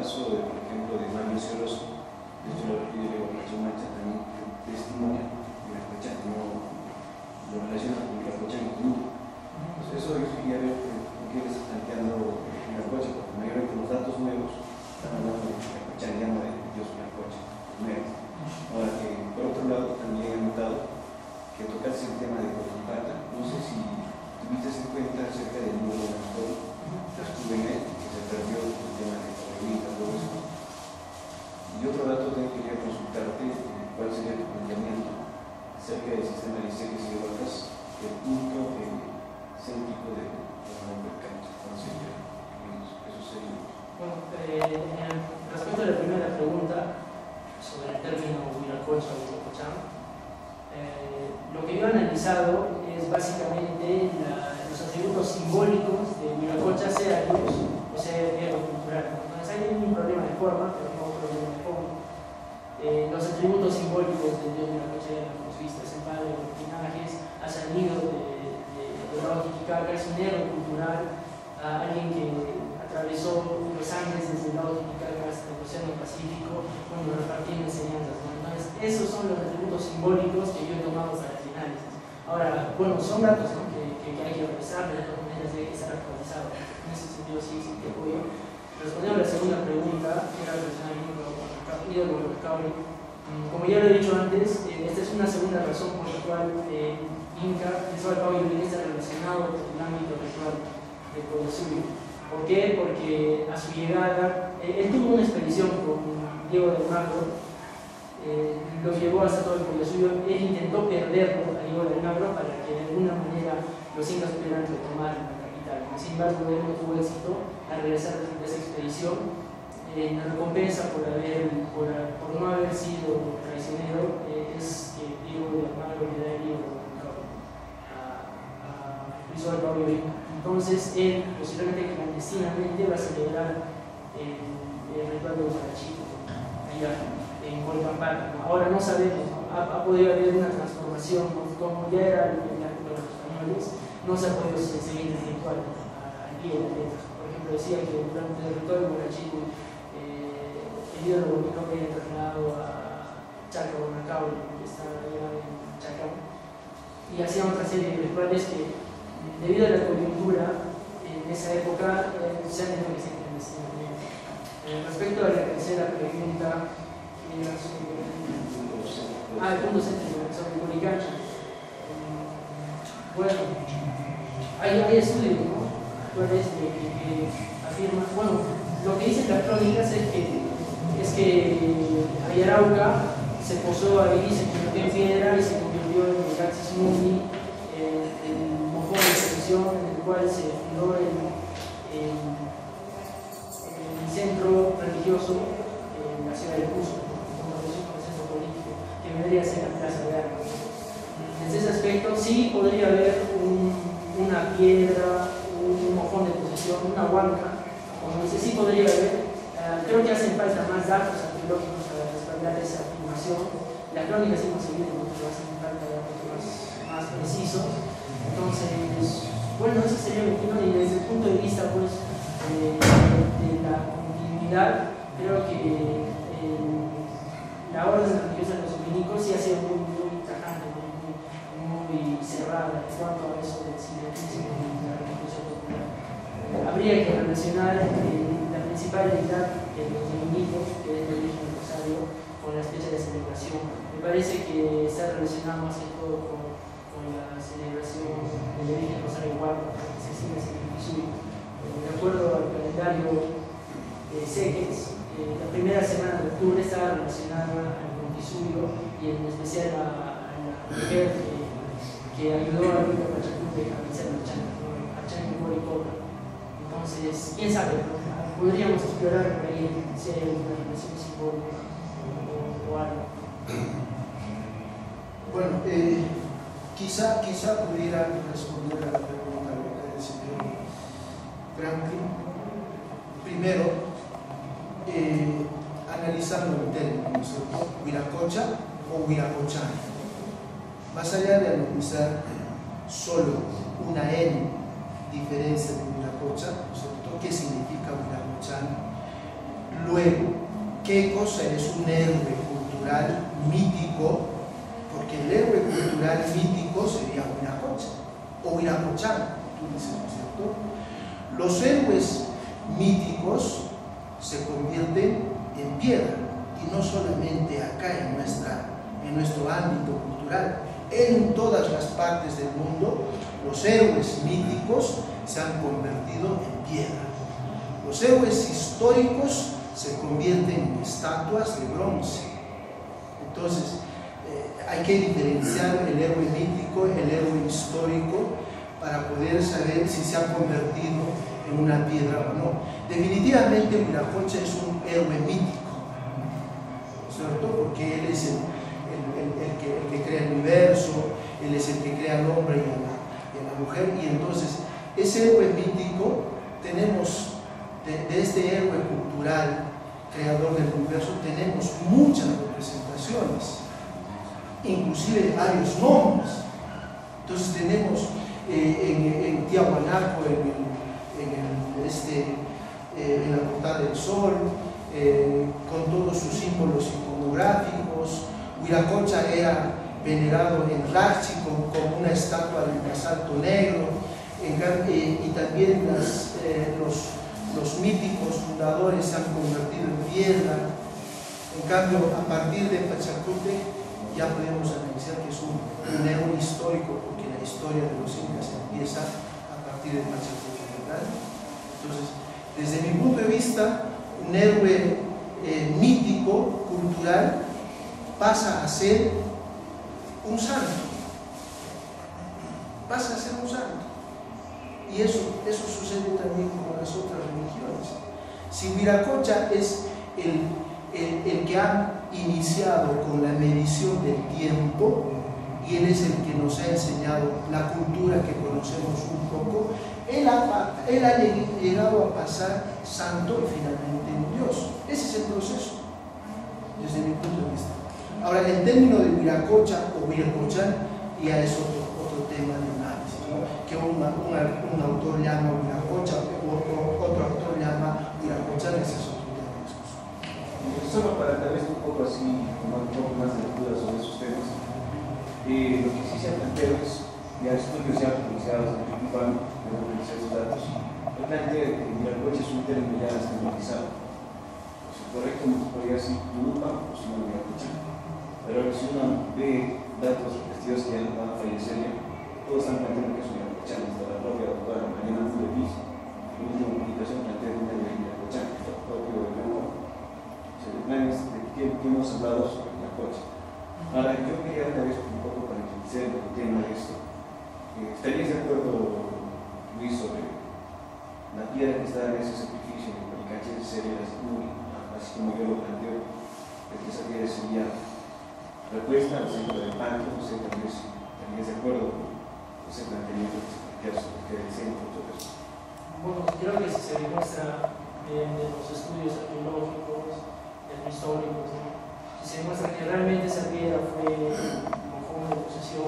S1: caso, de, por ejemplo, de Mario Celoso, de hecho la orquídea de Guapachimacha también testimonia Viracocha, no lo relaciona con Viracocha en común. Entonces eso yo quería ver por qué les está planteando Viracocha, porque mayormente los datos nuevos están hablando de Viracocha, llama de Dios Viracocha, primero. Ahora que por otro lado también he notado que tocarse el tema de Cotopaxi, no sé si tuviste en cuenta acerca del mundo de la historia, estuve en él, que se perdió el tema de Cotopaxi, todo eso. Y otro dato también quería consultarte cuál sería tu planteamiento acerca del sistema de series y vacas, el punto eh, céntrico de la mercado. ¿Cuál sería? Eso sería.
S2: Bueno, eh, respecto a la primera pregunta sobre el término Viracocha o Viracochán, eh, lo que yo he analizado es básicamente la, los atributos simbólicos de Viracocha, sea Dios o sea guerra cultural. Entonces hay un problema de forma, pero no un problema de fondo. Eh, los atributos simbólicos del Dios Viracocha ya lo hemos visto, es el padre de los linajes, ha salido de, de, de la Titicaca, es un héroe cultural, a alguien que atravesó los Andes desde el lado Titicaca hasta el Océano Pacífico, cuando repartiendo enseñanzas, ¿no? Entonces, esos son los atributos simbólicos que yo he tomado para el análisis. Ahora, bueno, son datos, ¿no? que, que, que hay que revisar, de todas maneras debe estar actualizado. En ese sentido, sí, sí te apoyo. Respondiendo a la segunda pregunta, que era relacionada con el ídolo Macabre, como ya lo he dicho antes, eh, esta es una segunda razón por la cual eh, Inca, Cristóbal Pau Yolí está relacionado con el ámbito ritual del pueblo suyo. ¿Por qué? Porque a su llegada, eh, él tuvo una expedición con Diego de Almagro, eh, lo llevó hasta todo el pueblo suyo, él intentó perderlo a Diego de Almagro para que de alguna manera los incas pudieran retomar la capital. Sin embargo, él no tuvo éxito al regresar de esa expedición. Eh, la recompensa por, haber, por, por no haber sido traicionero eh, es que Diego de Almagro le da el libro a, a Cristóbal Pau Yolí. Entonces él posiblemente clandestinamente va a celebrar el, el ritual de Huarachico allá en Colcampana. Ahora no sabemos, ¿no? Ha, ha podido haber una transformación, ¿no? Como ya era en la época de los españoles, no se ha podido seguir el ritual al pie de la letra. Por ejemplo, decía que durante el ritual de Huarachico el ídolo bonito que había trasladado a Chaca, Bonacao, que está allá en Chaca, y hacían otra serie de rituales que, debido a la coyuntura, en esa época eh, se han hecho clandestinamente. Eh, respecto a la tercera pregunta, que era sobre ah, el punto céntrico, sobre Coricancha. Bueno, hay, hay estudios, ¿no? actuales que, que, que afirman, bueno, lo que dicen las crónicas es que es que Ayarauca se posó ahí, se convirtió en piedra y se convirtió en el Axis Mundi, eh, el mojón de extensión en el cual se fundó el, el, el centro religioso en la ciudad de Cusco, como es un centro político, que vendría a ser la Plaza de Armas. Desde ese aspecto, sí podría haber un, una piedra, un mojón de posesión, una huanca, como dice, sí podría haber. Uh, creo que hacen falta más datos arqueológicos para respaldar esa afirmación. Las crónicas hemos seguido, pero hacen falta datos más, más precisos. Entonces, bueno, esa sería mi opinión, y desde el punto de vista pues, de, de la continuidad, creo que eh, la orden religiosa de los dominicos sí ha sido muy, muy tajante, muy, muy, muy cerrada en cuanto a eso del sincretismo y la religiosidad popular. Eh, habría que relacionar eh, la principal deidad de los dominicos, que es el origen del Rosario, con las fechas de celebración. Me parece que está relacionado más que todo con, con la celebración del origen del Rosario Guarda, que se sigue en el Pisui. De acuerdo al calendario de Sequens, eh, la primera semana de octubre está relacionada al Montisuyo y en especial a, a la mujer que, que ayudó a Luca Pachacute a vencer a Chanca, ¿no? A Chanca y Cobra. Entonces, quién sabe, ¿no? Podríamos explorar por ahí si hay alguna relación simbólica o, o algo.
S3: Bueno, eh, quizá, quizá pudiera responder a la pregunta del señor Franklin. Primero, eh, analizando el término, ¿no es cierto? Viracocha o Viracochán. Más allá de analizar solo una N diferencia de Viracocha, ¿no es cierto? ¿Qué significa Viracochán? Lo Luego, ¿qué cosa es un héroe cultural mítico? Porque el héroe cultural mítico sería Huiracocha o Huiracochán, tú dices, ¿no es cierto? Los héroes míticos se convierten en piedra, y no solamente acá en, nuestra, en nuestro ámbito cultural, en todas las partes del mundo los héroes míticos se han convertido en piedra. Los héroes históricos se convierten en estatuas de bronce. Entonces, eh, hay que diferenciar el héroe mítico, el héroe histórico, para poder saber si se ha convertido en una piedra o no. Definitivamente Huiracocha es un héroe mítico, ¿cierto? Porque él es el, el, el, el, que, el que crea el universo, él es el que crea al hombre y a la, y a la mujer, y entonces ese héroe mítico tenemos, de, de este héroe cultural, creador del universo, tenemos muchas representaciones, inclusive varios nombres. Entonces tenemos eh, en, en Tiahuanaco, en, el, en, el, este, eh, en la portada del sol, eh, con todos sus símbolos iconográficos. Huiracocha era venerado en Rachi como, como una estatua del basalto negro, en, eh, y también las, eh, los, los míticos fundadores se han convertido en piedra. En cambio, a partir de Pachacútec ya podemos analizar que es un, un héroe histórico, porque la historia de los incas empieza a partir de Pachacútec, ¿verdad? Entonces, desde mi punto de vista, un héroe eh, mítico, cultural, pasa a ser un santo, pasa a ser un santo. Y eso, eso sucede también con las otras religiones. Si Huiracocha es el, el, el que ha iniciado con la medición del tiempo, y él es el que nos ha enseñado la cultura que conocemos un poco, él ha, él ha llegado a pasar santo y finalmente en Dios. Ese es el proceso, desde mi punto de vista. Ahora, el término de Huiracocha o Huiracochán ya es otro, otro tema de análisis, ¿no? Que una, una, un autor llama Huiracocha o otro, otro autor llama Huiracochán, ese es otro tema de discusión.
S1: Solo para tal vez un poco así, tomar un poco más de lectura sobre esos temas. Eh, lo que sí se ha planteado es, ya estudios ya publicados en el Cubano, de la Universidad de Datos, el plantea que Huiracocha es un término ya estigmatizado. Si correcto, no podría decir Turupa o si no Huiracocha. Pero si uno ve datos vestidos que van a fallecer ya, todos están planteando que es Huiracocha. Hasta la propia doctora Mariana Fulepis, en la última publicación plantea un término de Huiracocha, que es el propio de Perú. O sea, el plan es de que hemos hablado sobre Huiracocha. Ahora, yo quería tal vez un poco para iniciar el tema de esto. Eh, ¿Estarías de acuerdo, Luis, sobre la piedra que está en ese sacrificio de Paricache sería muy, así como yo lo planteo, de que esa piedra sería repuesta al centro del patio? No sé, tal vez estarías de acuerdo con ese planteamiento que es el centro, todo eso.
S2: Bueno, creo que si se demuestra mediante los estudios arqueológicos, históricos, ¿no? Si se demuestra que realmente esa piedra fue como forma de posesión,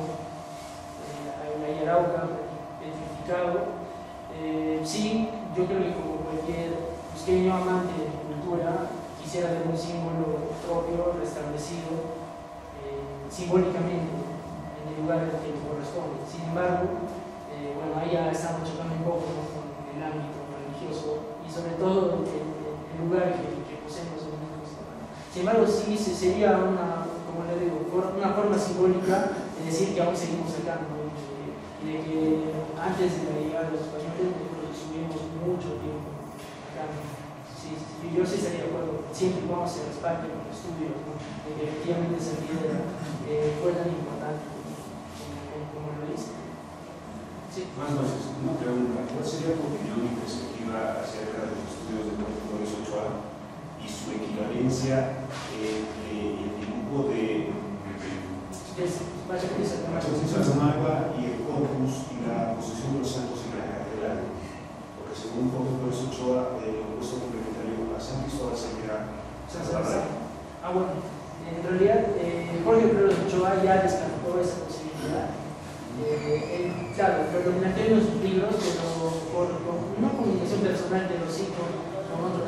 S2: eh, la Yarauca petrificado, eh, sí, yo creo que como cualquier cusqueño amante de cultura quisiera ver un símbolo propio, restablecido eh, simbólicamente en el lugar al que le corresponde. Sin embargo, eh, bueno, ahí ya estamos chocando un poco, ¿no?, con el ámbito religioso y sobre todo el, el lugar que, que poseemos en el mundo. Sin embargo, sí sería una, como le digo, una forma simbólica de decir que aún seguimos acá, ¿no? Y de que antes de la llegada de los españoles nosotros estuvimos mucho tiempo acá. Sí, sí, yo sí estaría de acuerdo, siempre vamos a respaldo con los estudios, ¿no?, de que efectivamente esa piedra eh, fue tan importante como, como lo dice. Sí.
S5: Más noches, una pregunta. ¿Cuál sería tu opinión y perspectiva acerca de los estudios de Flores Ochoa y su equivalencia entre el dibujo de Pachacútec y el corpus y la posesión de los santos en la catedral? Porque según Flores Ochoa, el opuesto complementario a San Cristóbal sería San Salvador.
S2: Ah, bueno, en realidad eh, Jorge Flores Ochoa ya descartó esa posibilidad. Eh, él, claro, lo planteó en los libros, pero por, por, no con intención personal, pero sí con, con otros allegados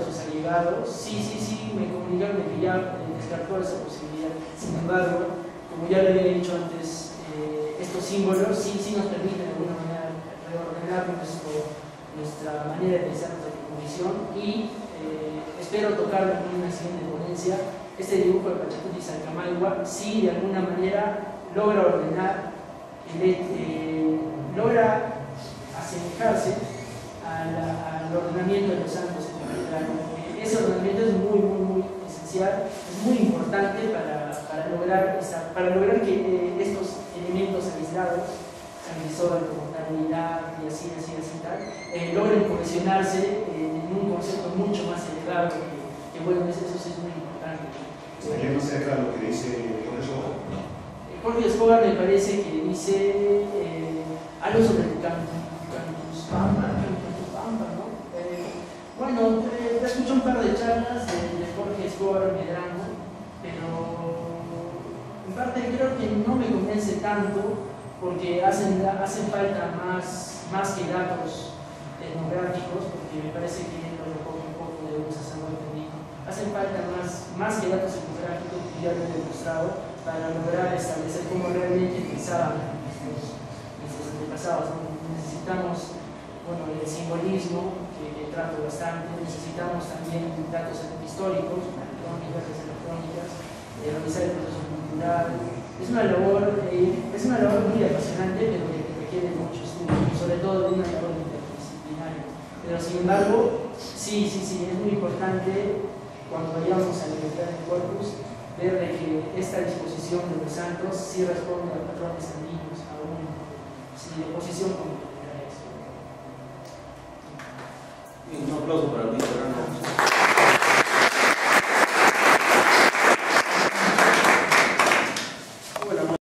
S2: legado. Sí, sí, sí, me comunicaron de que ya eh, descartó esa posibilidad. Sin embargo, como ya le había dicho antes, eh, estos símbolos sí, sí nos permiten de alguna manera reordenar nuestro, nuestra manera de pensar nuestra comisión y eh, espero tocarlo en una siguiente ponencia. Este dibujo de Pachacuti y Salcamaigua sí de alguna manera logra ordenar, eh, logra asemejarse a la, al ordenamiento de los santos en general. Ese ordenamiento es muy, muy, muy esencial, es muy importante para, para, lograr, esa, para lograr que eh, estos elementos aislados, San Cristóbal como tal unidad y así, así, así, tal, eh, logren cohesionarse eh, en un concepto mucho más elevado que, que bueno, eso, eso sí es muy importante.
S5: ¿Estaría más cerca de lo que dice Jorge Escobar?
S2: Jorge Escobar me parece que dice eh, algo sobre el cantus pampa, cantus pampa, ¿no? Eh, bueno, eh, escuché un par de charlas de, de Jorge Escobar Medrano, pero en parte creo que no me convence tanto porque hacen, hacen falta más, más que datos etnográficos, porque me parece que lo recoge un poco de un sacerdote entendido. Hacen falta más, más que datos etnográficos, que ya lo he demostrado, para lograr establecer cómo realmente pensaban nuestros, nuestros antepasados. Necesitamos, bueno, el simbolismo, que, que trato bastante, necesitamos también datos históricos, crónicas, electrónicas, eh, realizar el proceso cultural. Es una labor, eh, es una labor muy apasionante, pero que requiere mucho estudio, sobre todo de una labor interdisciplinaria. Pero sin embargo, sí, sí, sí, es muy importante cuando vayamos a la libertad del corpus, ver de que esta disposición de los santos sí responde a patrones andinos, a un sí, de oposición con la
S4: Un aplauso para mí.